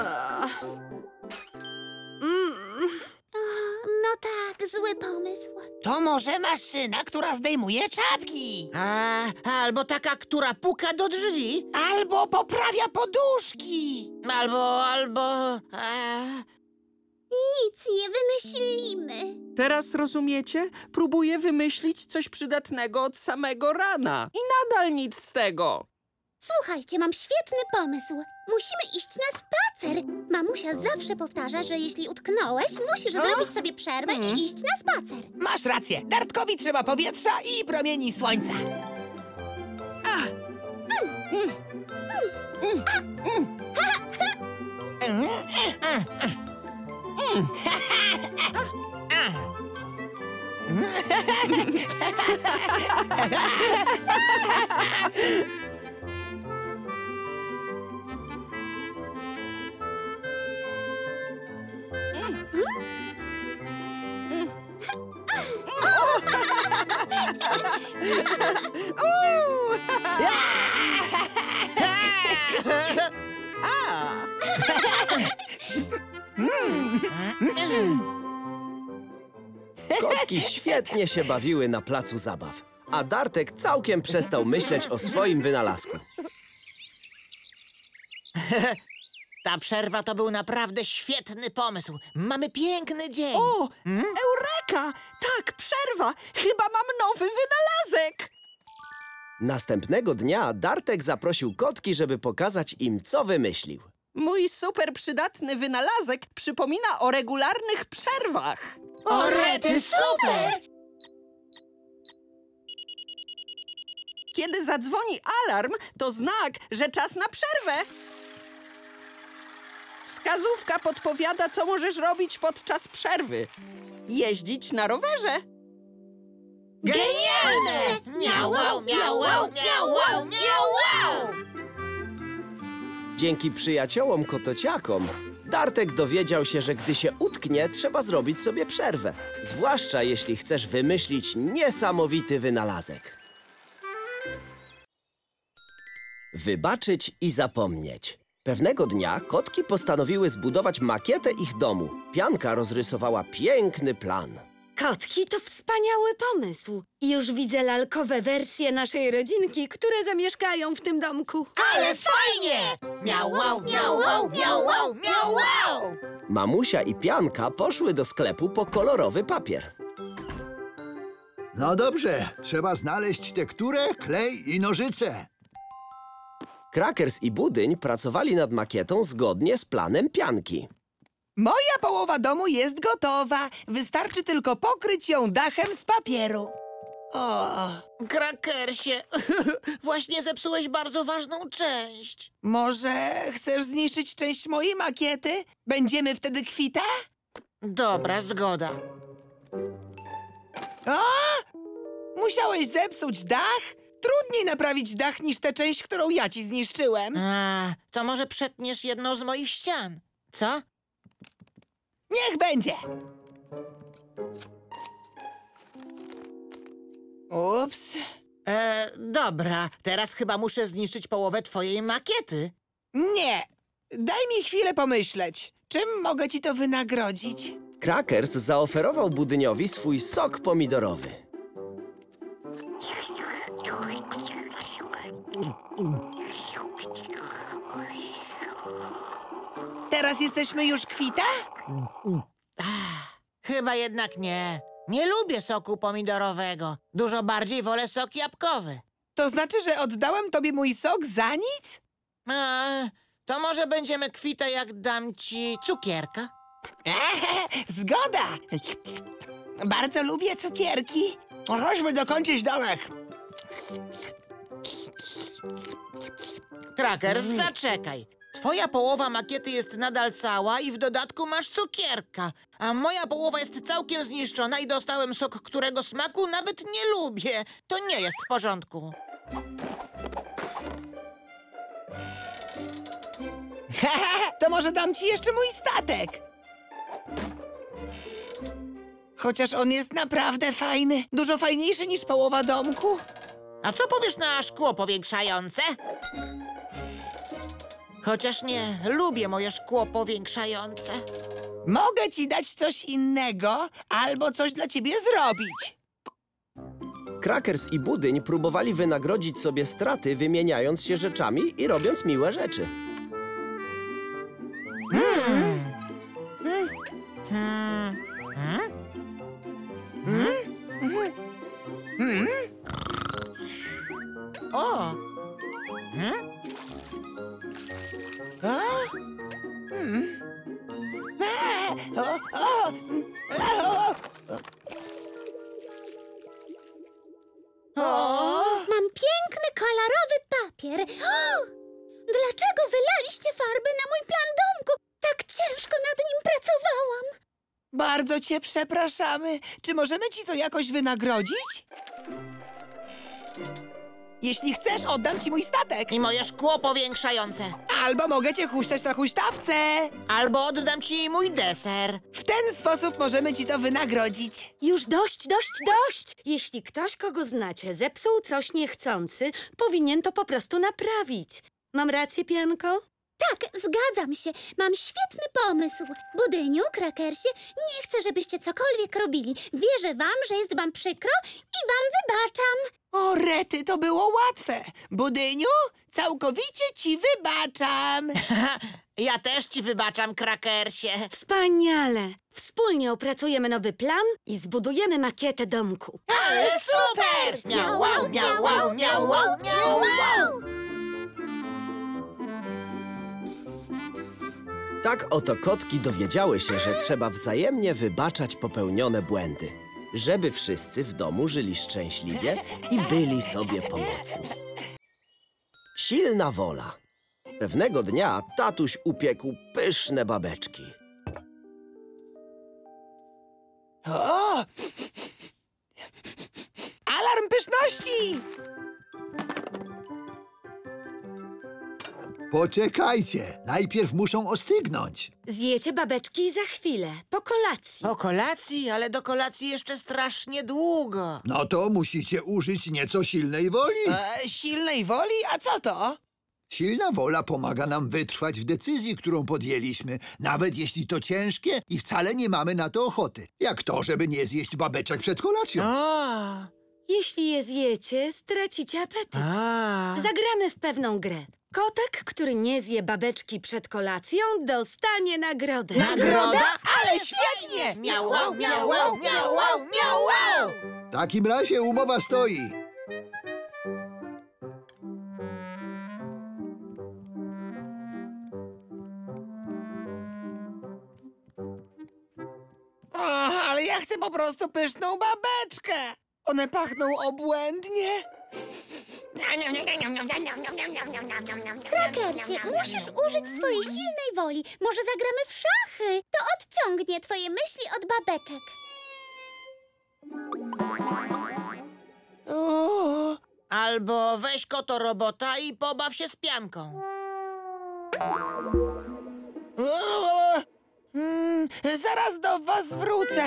No tak, zły pomysł. To może maszyna, która zdejmuje czapki. Albo taka, która puka do drzwi. Albo poprawia poduszki. Albo... Nic nie wymyślimy. Teraz rozumiecie? Próbuję wymyślić coś przydatnego od samego rana. I nadal nic z tego. Słuchajcie, mam świetny pomysł. Musimy iść na spacer. Mamusia zawsze powtarza, że jeśli utknąłeś, musisz zrobić sobie przerwę i iść na spacer. Masz rację. Dartkowi trzeba powietrza i promieni słońca. Kotki świetnie się bawiły na placu zabaw, a Dartek całkiem przestał myśleć o swoim wynalazku. Ta przerwa to był naprawdę świetny pomysł. Mamy piękny dzień. O, Eureka! Tak, przerwa! Chyba mam nowy wynalazek! Następnego dnia Dartek zaprosił kotki, żeby pokazać im, co wymyślił. Mój super przydatny wynalazek przypomina o regularnych przerwach. O, Rety, super! Kiedy zadzwoni alarm, to znak, że czas na przerwę. Wskazówka podpowiada, co możesz robić podczas przerwy. Jeździć na rowerze. Genialne! Miau, wow, miau, wow, miau, wow, miau, wow! Dzięki przyjaciołom kotociakom Dartek dowiedział się, że gdy się utknie, trzeba zrobić sobie przerwę. Zwłaszcza jeśli chcesz wymyślić niesamowity wynalazek. Wybaczyć i zapomnieć. Pewnego dnia kotki postanowiły zbudować makietę ich domu. Pianka rozrysowała piękny plan. Kotki to wspaniały pomysł. I już widzę lalkowe wersje naszej rodzinki, które zamieszkają w tym domku. Ale fajnie! Miau, wow, miau, wow, miau, wow, miau, wow! Mamusia i Pianka poszły do sklepu po kolorowy papier. No dobrze, trzeba znaleźć tekturę, klej i nożyce. Krakers i Budyń pracowali nad makietą zgodnie z planem Pianki. Moja połowa domu jest gotowa. Wystarczy tylko pokryć ją dachem z papieru. O, Krakersie, właśnie zepsułeś bardzo ważną część. może chcesz zniszczyć część mojej makiety? Będziemy wtedy kwita? Dobra, zgoda. O! Musiałeś zepsuć dach? Trudniej naprawić dach niż tę część, którą ja ci zniszczyłem. To może przetniesz jedną z moich ścian, co? Niech będzie! Ups. Dobra, teraz chyba muszę zniszczyć połowę twojej makiety. Nie. Daj mi chwilę pomyśleć. Czym mogę ci to wynagrodzić? Krakers zaoferował Budyniowi swój sok pomidorowy. Teraz jesteśmy już kwita? Chyba jednak nie. Nie lubię soku pomidorowego. Dużo bardziej wolę sok jabłkowy. To znaczy, że oddałem tobie mój sok za nic? To może będziemy kwita, jak dam ci cukierka? Zgoda! Bardzo lubię cukierki. Chodźmy dokończyć domek. Krakers, zaczekaj. Twoja połowa makiety jest nadal cała i w dodatku masz cukierka. A moja połowa jest całkiem zniszczona i dostałem sok, którego smaku nawet nie lubię. To nie jest w porządku. To może dam ci jeszcze mój statek. Chociaż on jest naprawdę fajny. Dużo fajniejszy niż połowa domku. A co powiesz na szkło powiększające? Chociaż nie, lubię moje szkło powiększające. Mogę ci dać coś innego, albo coś dla ciebie zrobić. Krakers i Budyń próbowali wynagrodzić sobie straty, wymieniając się rzeczami i robiąc miłe rzeczy. O! Mam piękny, kolorowy papier. O! Dlaczego wylaliście farby na mój plan domku? Tak ciężko nad nim pracowałam. Bardzo cię przepraszamy. Czy możemy ci to jakoś wynagrodzić? Jeśli chcesz, oddam ci mój statek. I moje szkło powiększające. Albo mogę cię huśtać na huśtawce. Albo oddam ci mój deser. W ten sposób możemy ci to wynagrodzić. Już dość, dość, dość! Jeśli ktoś, kogo znacie, zepsuł coś niechcący, powinien to po prostu naprawić. Mam rację, Pianko? Tak, zgadzam się. Mam świetny pomysł. Budyniu, Krakersie, nie chcę, żebyście cokolwiek robili. Wierzę wam, że jest wam przykro i wam wybaczam. O, rety, to było łatwe. Budyniu, całkowicie ci wybaczam. Ja też ci wybaczam, Krakersie. Wspaniale! Wspólnie opracujemy nowy plan i zbudujemy makietę domku. Ale super! Miau, wow, miau, wow, miau, wow, miau, wow! Tak oto kotki dowiedziały się, że trzeba wzajemnie wybaczać popełnione błędy, żeby wszyscy w domu żyli szczęśliwie i byli sobie pomocni. Silna wola. Pewnego dnia tatuś upiekł pyszne babeczki. O! Alarm pyszności! gości! Poczekajcie, najpierw muszą ostygnąć. Zjecie babeczki za chwilę, po kolacji. Po kolacji? Ale do kolacji jeszcze strasznie długo. No to musicie użyć nieco silnej woli. Silnej woli? A co to? Silna wola pomaga nam wytrwać w decyzji, którą podjęliśmy, nawet jeśli to ciężkie i wcale nie mamy na to ochoty. Jak to, żeby nie zjeść babeczek przed kolacją. Jeśli je zjecie, stracicie apetyt. Zagramy w pewną grę. Kotek, który nie zje babeczki przed kolacją, dostanie nagrodę. Nagroda? Ale świetnie! Miau, miau, miau, miau, miau, miau. W takim razie umowa stoi. Ale ja chcę po prostu pyszną babeczkę. One pachną obłędnie. Krakersie, musisz użyć swojej silnej woli. Może zagramy w szachy? To odciągnie twoje myśli od babeczek. Albo weź koto robota i pobaw się z pianką. Zaraz do was wrócę.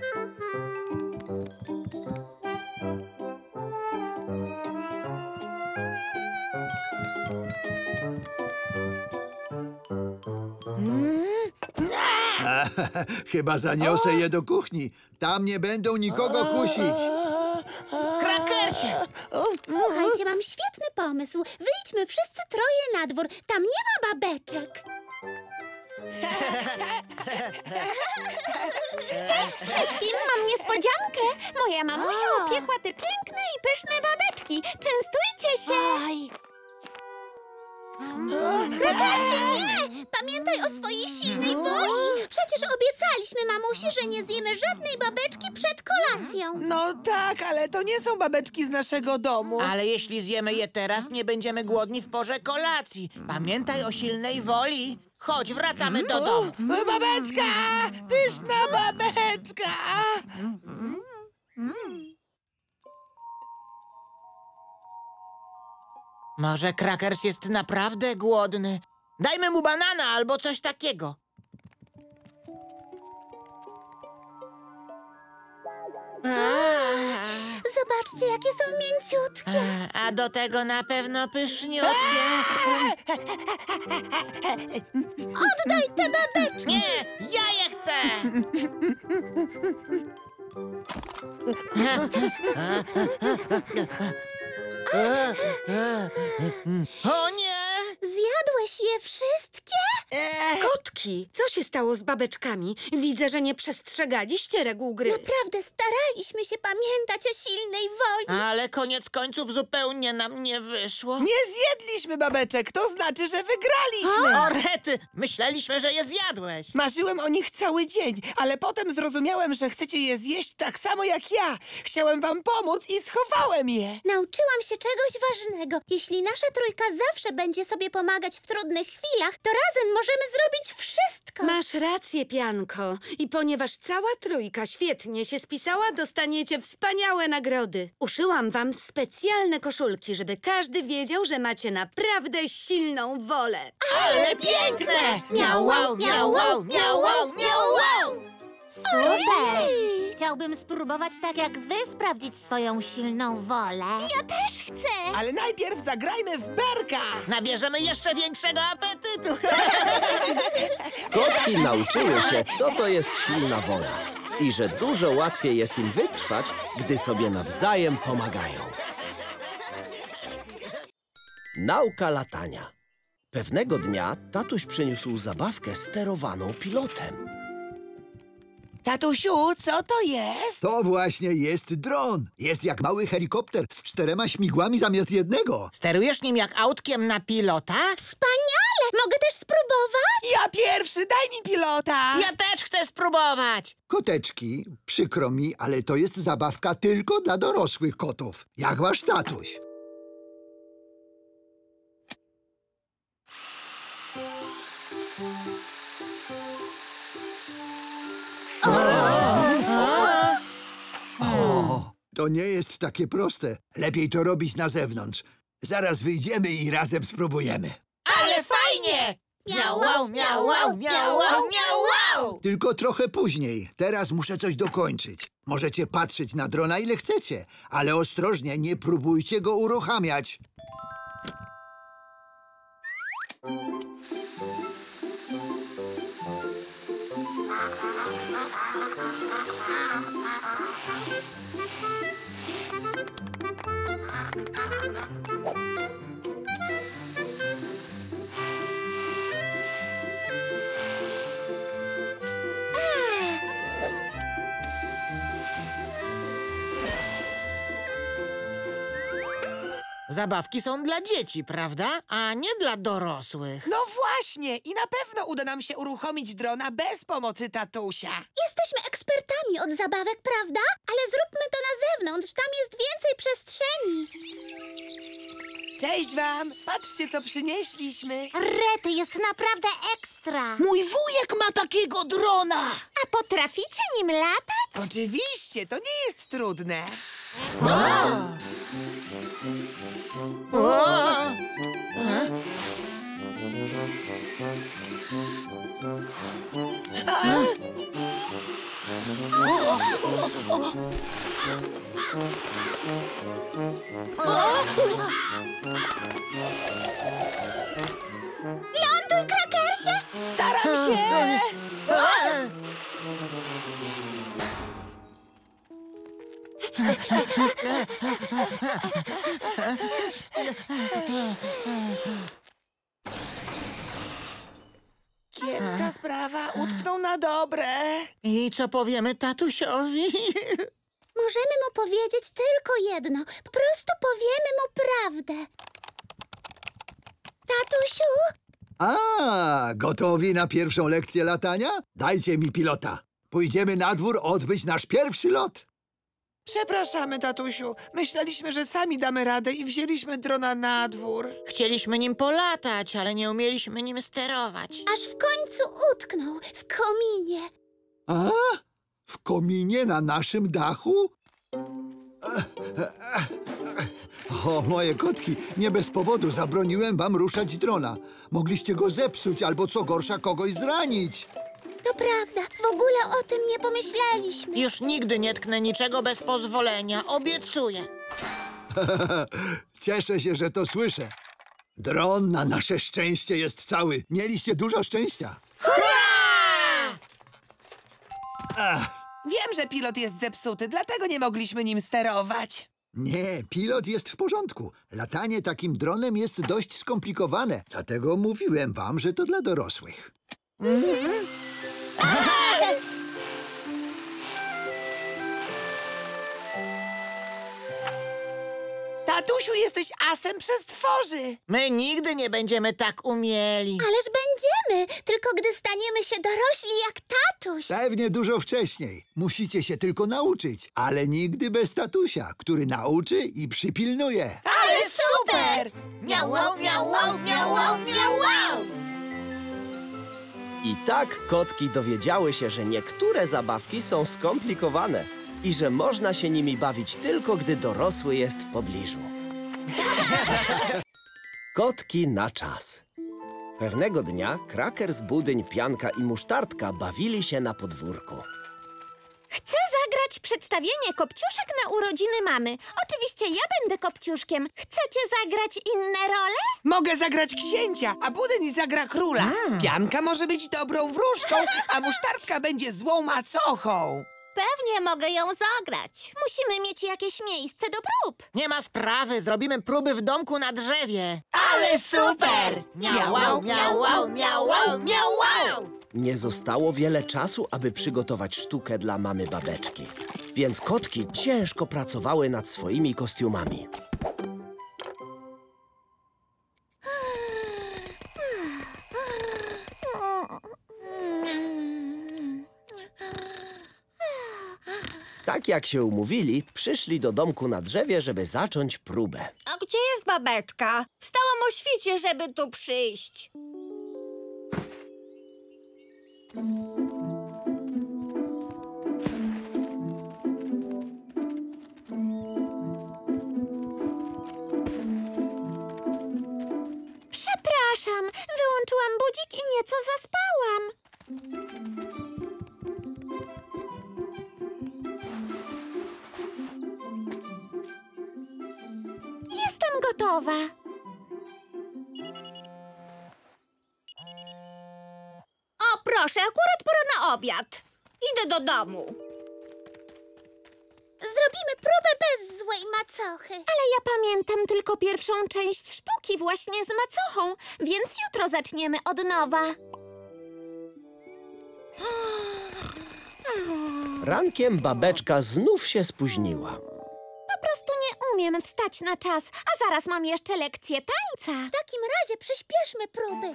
Chyba zaniosę je do kuchni. Tam nie będą nikogo kusić. Krakersie! Słuchajcie, mam świetny pomysł. Wyjdźmy wszyscy troje na dwór. Tam nie ma babeczek. Cześć wszystkim! Mam niespodziankę. Moja mamusia upiekła te piękne i pyszne babeczki. Częstujcie się! Krakersie, nie! Pamiętaj o swojej silnej woli. Przecież obiecaliśmy mamusi, że nie zjemy żadnej babeczki przed kolacją. No tak, ale to nie są babeczki z naszego domu. Ale jeśli zjemy je teraz, nie będziemy głodni w porze kolacji. Pamiętaj o silnej woli. Chodź, wracamy do domu. Babeczka! Pyszna babeczka! Może Krakers jest naprawdę głodny. Dajmy mu banana albo coś takiego. Zobaczcie, jakie są mięciutkie. A do tego na pewno pyszniutkie. Oddaj te babeczki. Nie, ja je chcę. O nie! Zjadłeś je wszystkie? Kotki, co się stało z babeczkami? Widzę, że nie przestrzegaliście reguł gry. Naprawdę staraliśmy się pamiętać o silnej woli. Ale koniec końców zupełnie nam nie wyszło. Nie zjedliśmy babeczek, to znaczy, że wygraliśmy. O rety! Myśleliśmy, że je zjadłeś. Marzyłem o nich cały dzień, ale potem zrozumiałem, że chcecie je zjeść tak samo jak ja. Chciałem wam pomóc i schowałem je. Nauczyłam się czegoś ważnego. Jeśli nasza trójka zawsze będzie sobie pomagać w trudnych chwilach, to razem możemy zrobić wszystko. Masz rację, Pianko. I ponieważ cała trójka świetnie się spisała, dostaniecie wspaniałe nagrody. Uszyłam wam specjalne koszulki, żeby każdy wiedział, że macie naprawdę silną wolę. Ale piękne! Miau, wow, miau, wow, miau, wow, miau, wow! Super! Chciałbym spróbować tak jak wy sprawdzić swoją silną wolę. Ja też chcę! Ale najpierw zagrajmy w berka! Nabierzemy jeszcze większego apetytu! Kotki nauczyły się, co to jest silna wola i że dużo łatwiej jest im wytrwać, gdy sobie nawzajem pomagają. Nauka latania. Pewnego dnia tatuś przyniósł zabawkę sterowaną pilotem. Tatusiu, co to jest? To właśnie jest dron. Jest jak mały helikopter z 4 śmigłami zamiast jednego. Sterujesz nim jak autkiem na pilota? Wspaniale! Mogę też spróbować? Ja pierwszy, daj mi pilota! Ja też chcę spróbować! Koteczki, przykro mi, ale to jest zabawka tylko dla dorosłych kotów. Jak wasz tatuś. To nie jest takie proste. Lepiej to robić na zewnątrz. Zaraz wyjdziemy i razem spróbujemy. Ale fajnie! Miau, wow, miau, wow, miau, wow, miau, wow! Tylko trochę później. Teraz muszę coś dokończyć. Możecie patrzeć na drona ile chcecie, ale ostrożnie, nie próbujcie go uruchamiać. Zabawki są dla dzieci, prawda? A nie dla dorosłych. No właśnie, i na pewno uda nam się uruchomić drona bez pomocy tatusia. Jesteśmy ekspertami od zabawek, prawda? Ale zróbmy to na zewnątrz, tam jest więcej przestrzeni. Cześć wam, patrzcie co przynieśliśmy. Rety, jest naprawdę ekstra. Mój wujek ma takiego drona! A potraficie nim latać? Oczywiście, to nie jest trudne. Ląduj, Krakersie! Staram się! Kiepska sprawa, utknął na dobre. I co powiemy tatusiowi? Możemy mu powiedzieć tylko jedno. Po prostu powiemy mu prawdę. Tatusiu? A, gotowi na pierwszą lekcję latania? Dajcie mi pilota. Pójdziemy na dwór odbyć nasz pierwszy lot. Przepraszamy, tatusiu. Myśleliśmy, że sami damy radę i wzięliśmy drona na dwór. Chcieliśmy nim polatać, ale nie umieliśmy nim sterować. Aż w końcu utknął w kominie. A? W kominie na naszym dachu? O, moje kotki, nie bez powodu zabroniłem wam ruszać drona. Mogliście go zepsuć albo co gorsza kogoś zranić. To prawda, w ogóle o tym nie pomyśleliśmy. Już nigdy nie tknę niczego bez pozwolenia, obiecuję. Cieszę się, że to słyszę. Dron na nasze szczęście jest cały. Mieliście dużo szczęścia. Wiem, że pilot jest zepsuty, dlatego nie mogliśmy nim sterować. Nie, pilot jest w porządku. Latanie takim dronem jest dość skomplikowane. Dlatego mówiłem wam, że to dla dorosłych. Tatusiu, jesteś asem przestworzy. My nigdy nie będziemy tak umieli. Ależ będziemy, tylko gdy staniemy się dorośli jak tatuś. Pewnie dużo wcześniej. Musicie się tylko nauczyć, ale nigdy bez tatusia, który nauczy i przypilnuje. Ale super! Miau, wow, miau, wow, miau, wow, miau, wow! I tak kotki dowiedziały się, że niektóre zabawki są skomplikowane i że można się nimi bawić tylko, gdy dorosły jest w pobliżu. Kotki na czas. Pewnego dnia Krakers, Budyń, Pianka i Musztardka bawili się na podwórku. Chcę zagrać przedstawienie Kopciuszek na urodziny mamy. Oczywiście ja będę Kopciuszkiem. Chcecie zagrać inne role? Mogę zagrać księcia, a Budyń zagra króla. Pianka może być dobrą wróżką, a Musztardka będzie złą macochą. Pewnie mogę ją zagrać. Musimy mieć jakieś miejsce do prób. Nie ma sprawy, zrobimy próby w domku na drzewie. Ale super! Miau, wow, miau, wow, miau, wow, miau, wow! Nie zostało wiele czasu, aby przygotować sztukę dla mamy babeczki, więc kotki ciężko pracowały nad swoimi kostiumami. Tak jak się umówili, przyszli do domku na drzewie, żeby zacząć próbę. A gdzie jest babeczka? Wstałam o świcie, żeby tu przyjść. Przepraszam, wyłączyłam budzik i nieco zaspałam. Jestem gotowa. O, proszę, akurat pora na obiad. Idę do domu. Zrobimy próbę bez złej macochy. Ale ja pamiętam tylko pierwszą część sztuki właśnie z macochą, więc jutro zaczniemy od nowa. Rankiem babeczka znów się spóźniła. Po prostu nie umiem wstać na czas, a zaraz mam jeszcze lekcję tańca. W takim razie przyspieszmy próby.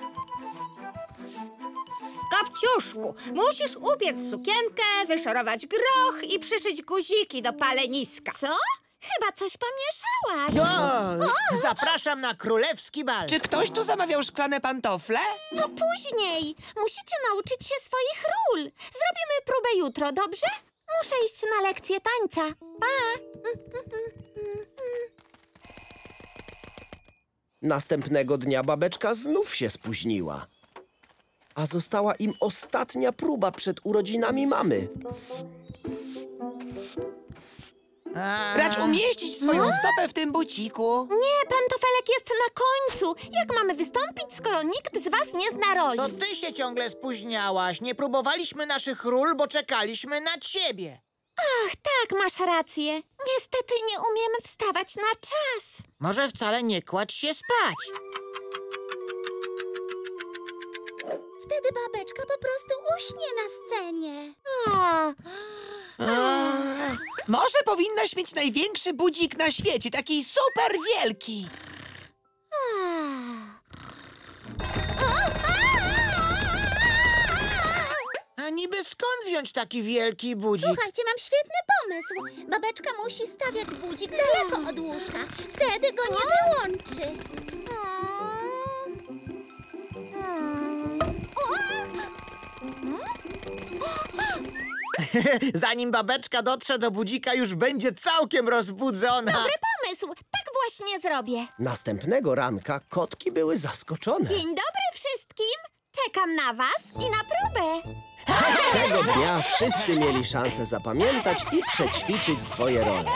Kopciuszku, musisz upiec sukienkę, wyszorować groch i przyszyć guziki do paleniska. Co? Chyba coś pomieszałaś. Zapraszam na królewski bal. Czy ktoś tu zamawiał szklane pantofle? To później. Musicie nauczyć się swoich ról. Zrobimy próbę jutro, dobrze? Muszę iść na lekcję tańca. Pa! Następnego dnia babeczka znów się spóźniła. A została im ostatnia próba przed urodzinami mamy. Racz umieścić swoją stopę w tym buciku. Nie, pantofelek jest na końcu. Jak mamy wystąpić, skoro nikt z was nie zna roli? To ty się ciągle spóźniałaś. Nie próbowaliśmy naszych ról, bo czekaliśmy na ciebie. Ach, tak, masz rację. Niestety nie umiemy wstawać na czas. Może wcale nie kładź się spać. Wtedy babeczka po prostu uśnie na scenie. Może powinnaś mieć największy budzik na świecie, taki super wielki. A niby skąd wziąć taki wielki budzik? Słuchajcie, mam świetny pomysł. Babeczka musi stawiać budzik daleko od łóżka. Wtedy go nie wyłączy. Zanim babeczka dotrze do budzika, już będzie całkiem rozbudzona. Dobry pomysł. Tak właśnie zrobię. Następnego ranka kotki były zaskoczone. Dzień dobry wszystkim. Czekam na was i na próbę. Tego dnia wszyscy mieli szansę zapamiętać i przećwiczyć swoje role.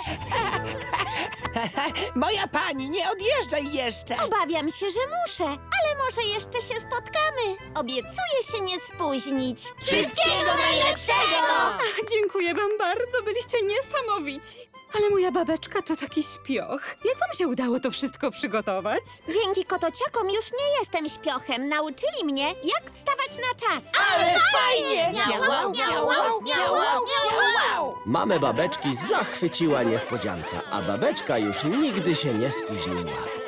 Moja pani, nie odjeżdżaj jeszcze. Obawiam się, że muszę, ale może jeszcze się spotkamy. Obiecuję się nie spóźnić. Wszystkiego najlepszego! Dziękuję wam bardzo, byliście niesamowici. Ale moja babeczka to taki śpioch. Jak wam się udało to wszystko przygotować? Dzięki kotociakom już nie jestem śpiochem. Nauczyli mnie, jak wstawać na czas. Ale fajnie! Miau, miau, miau, miau. Mamę babeczki zachwyciła niespodzianka, a babeczka już nigdy się nie spóźniła.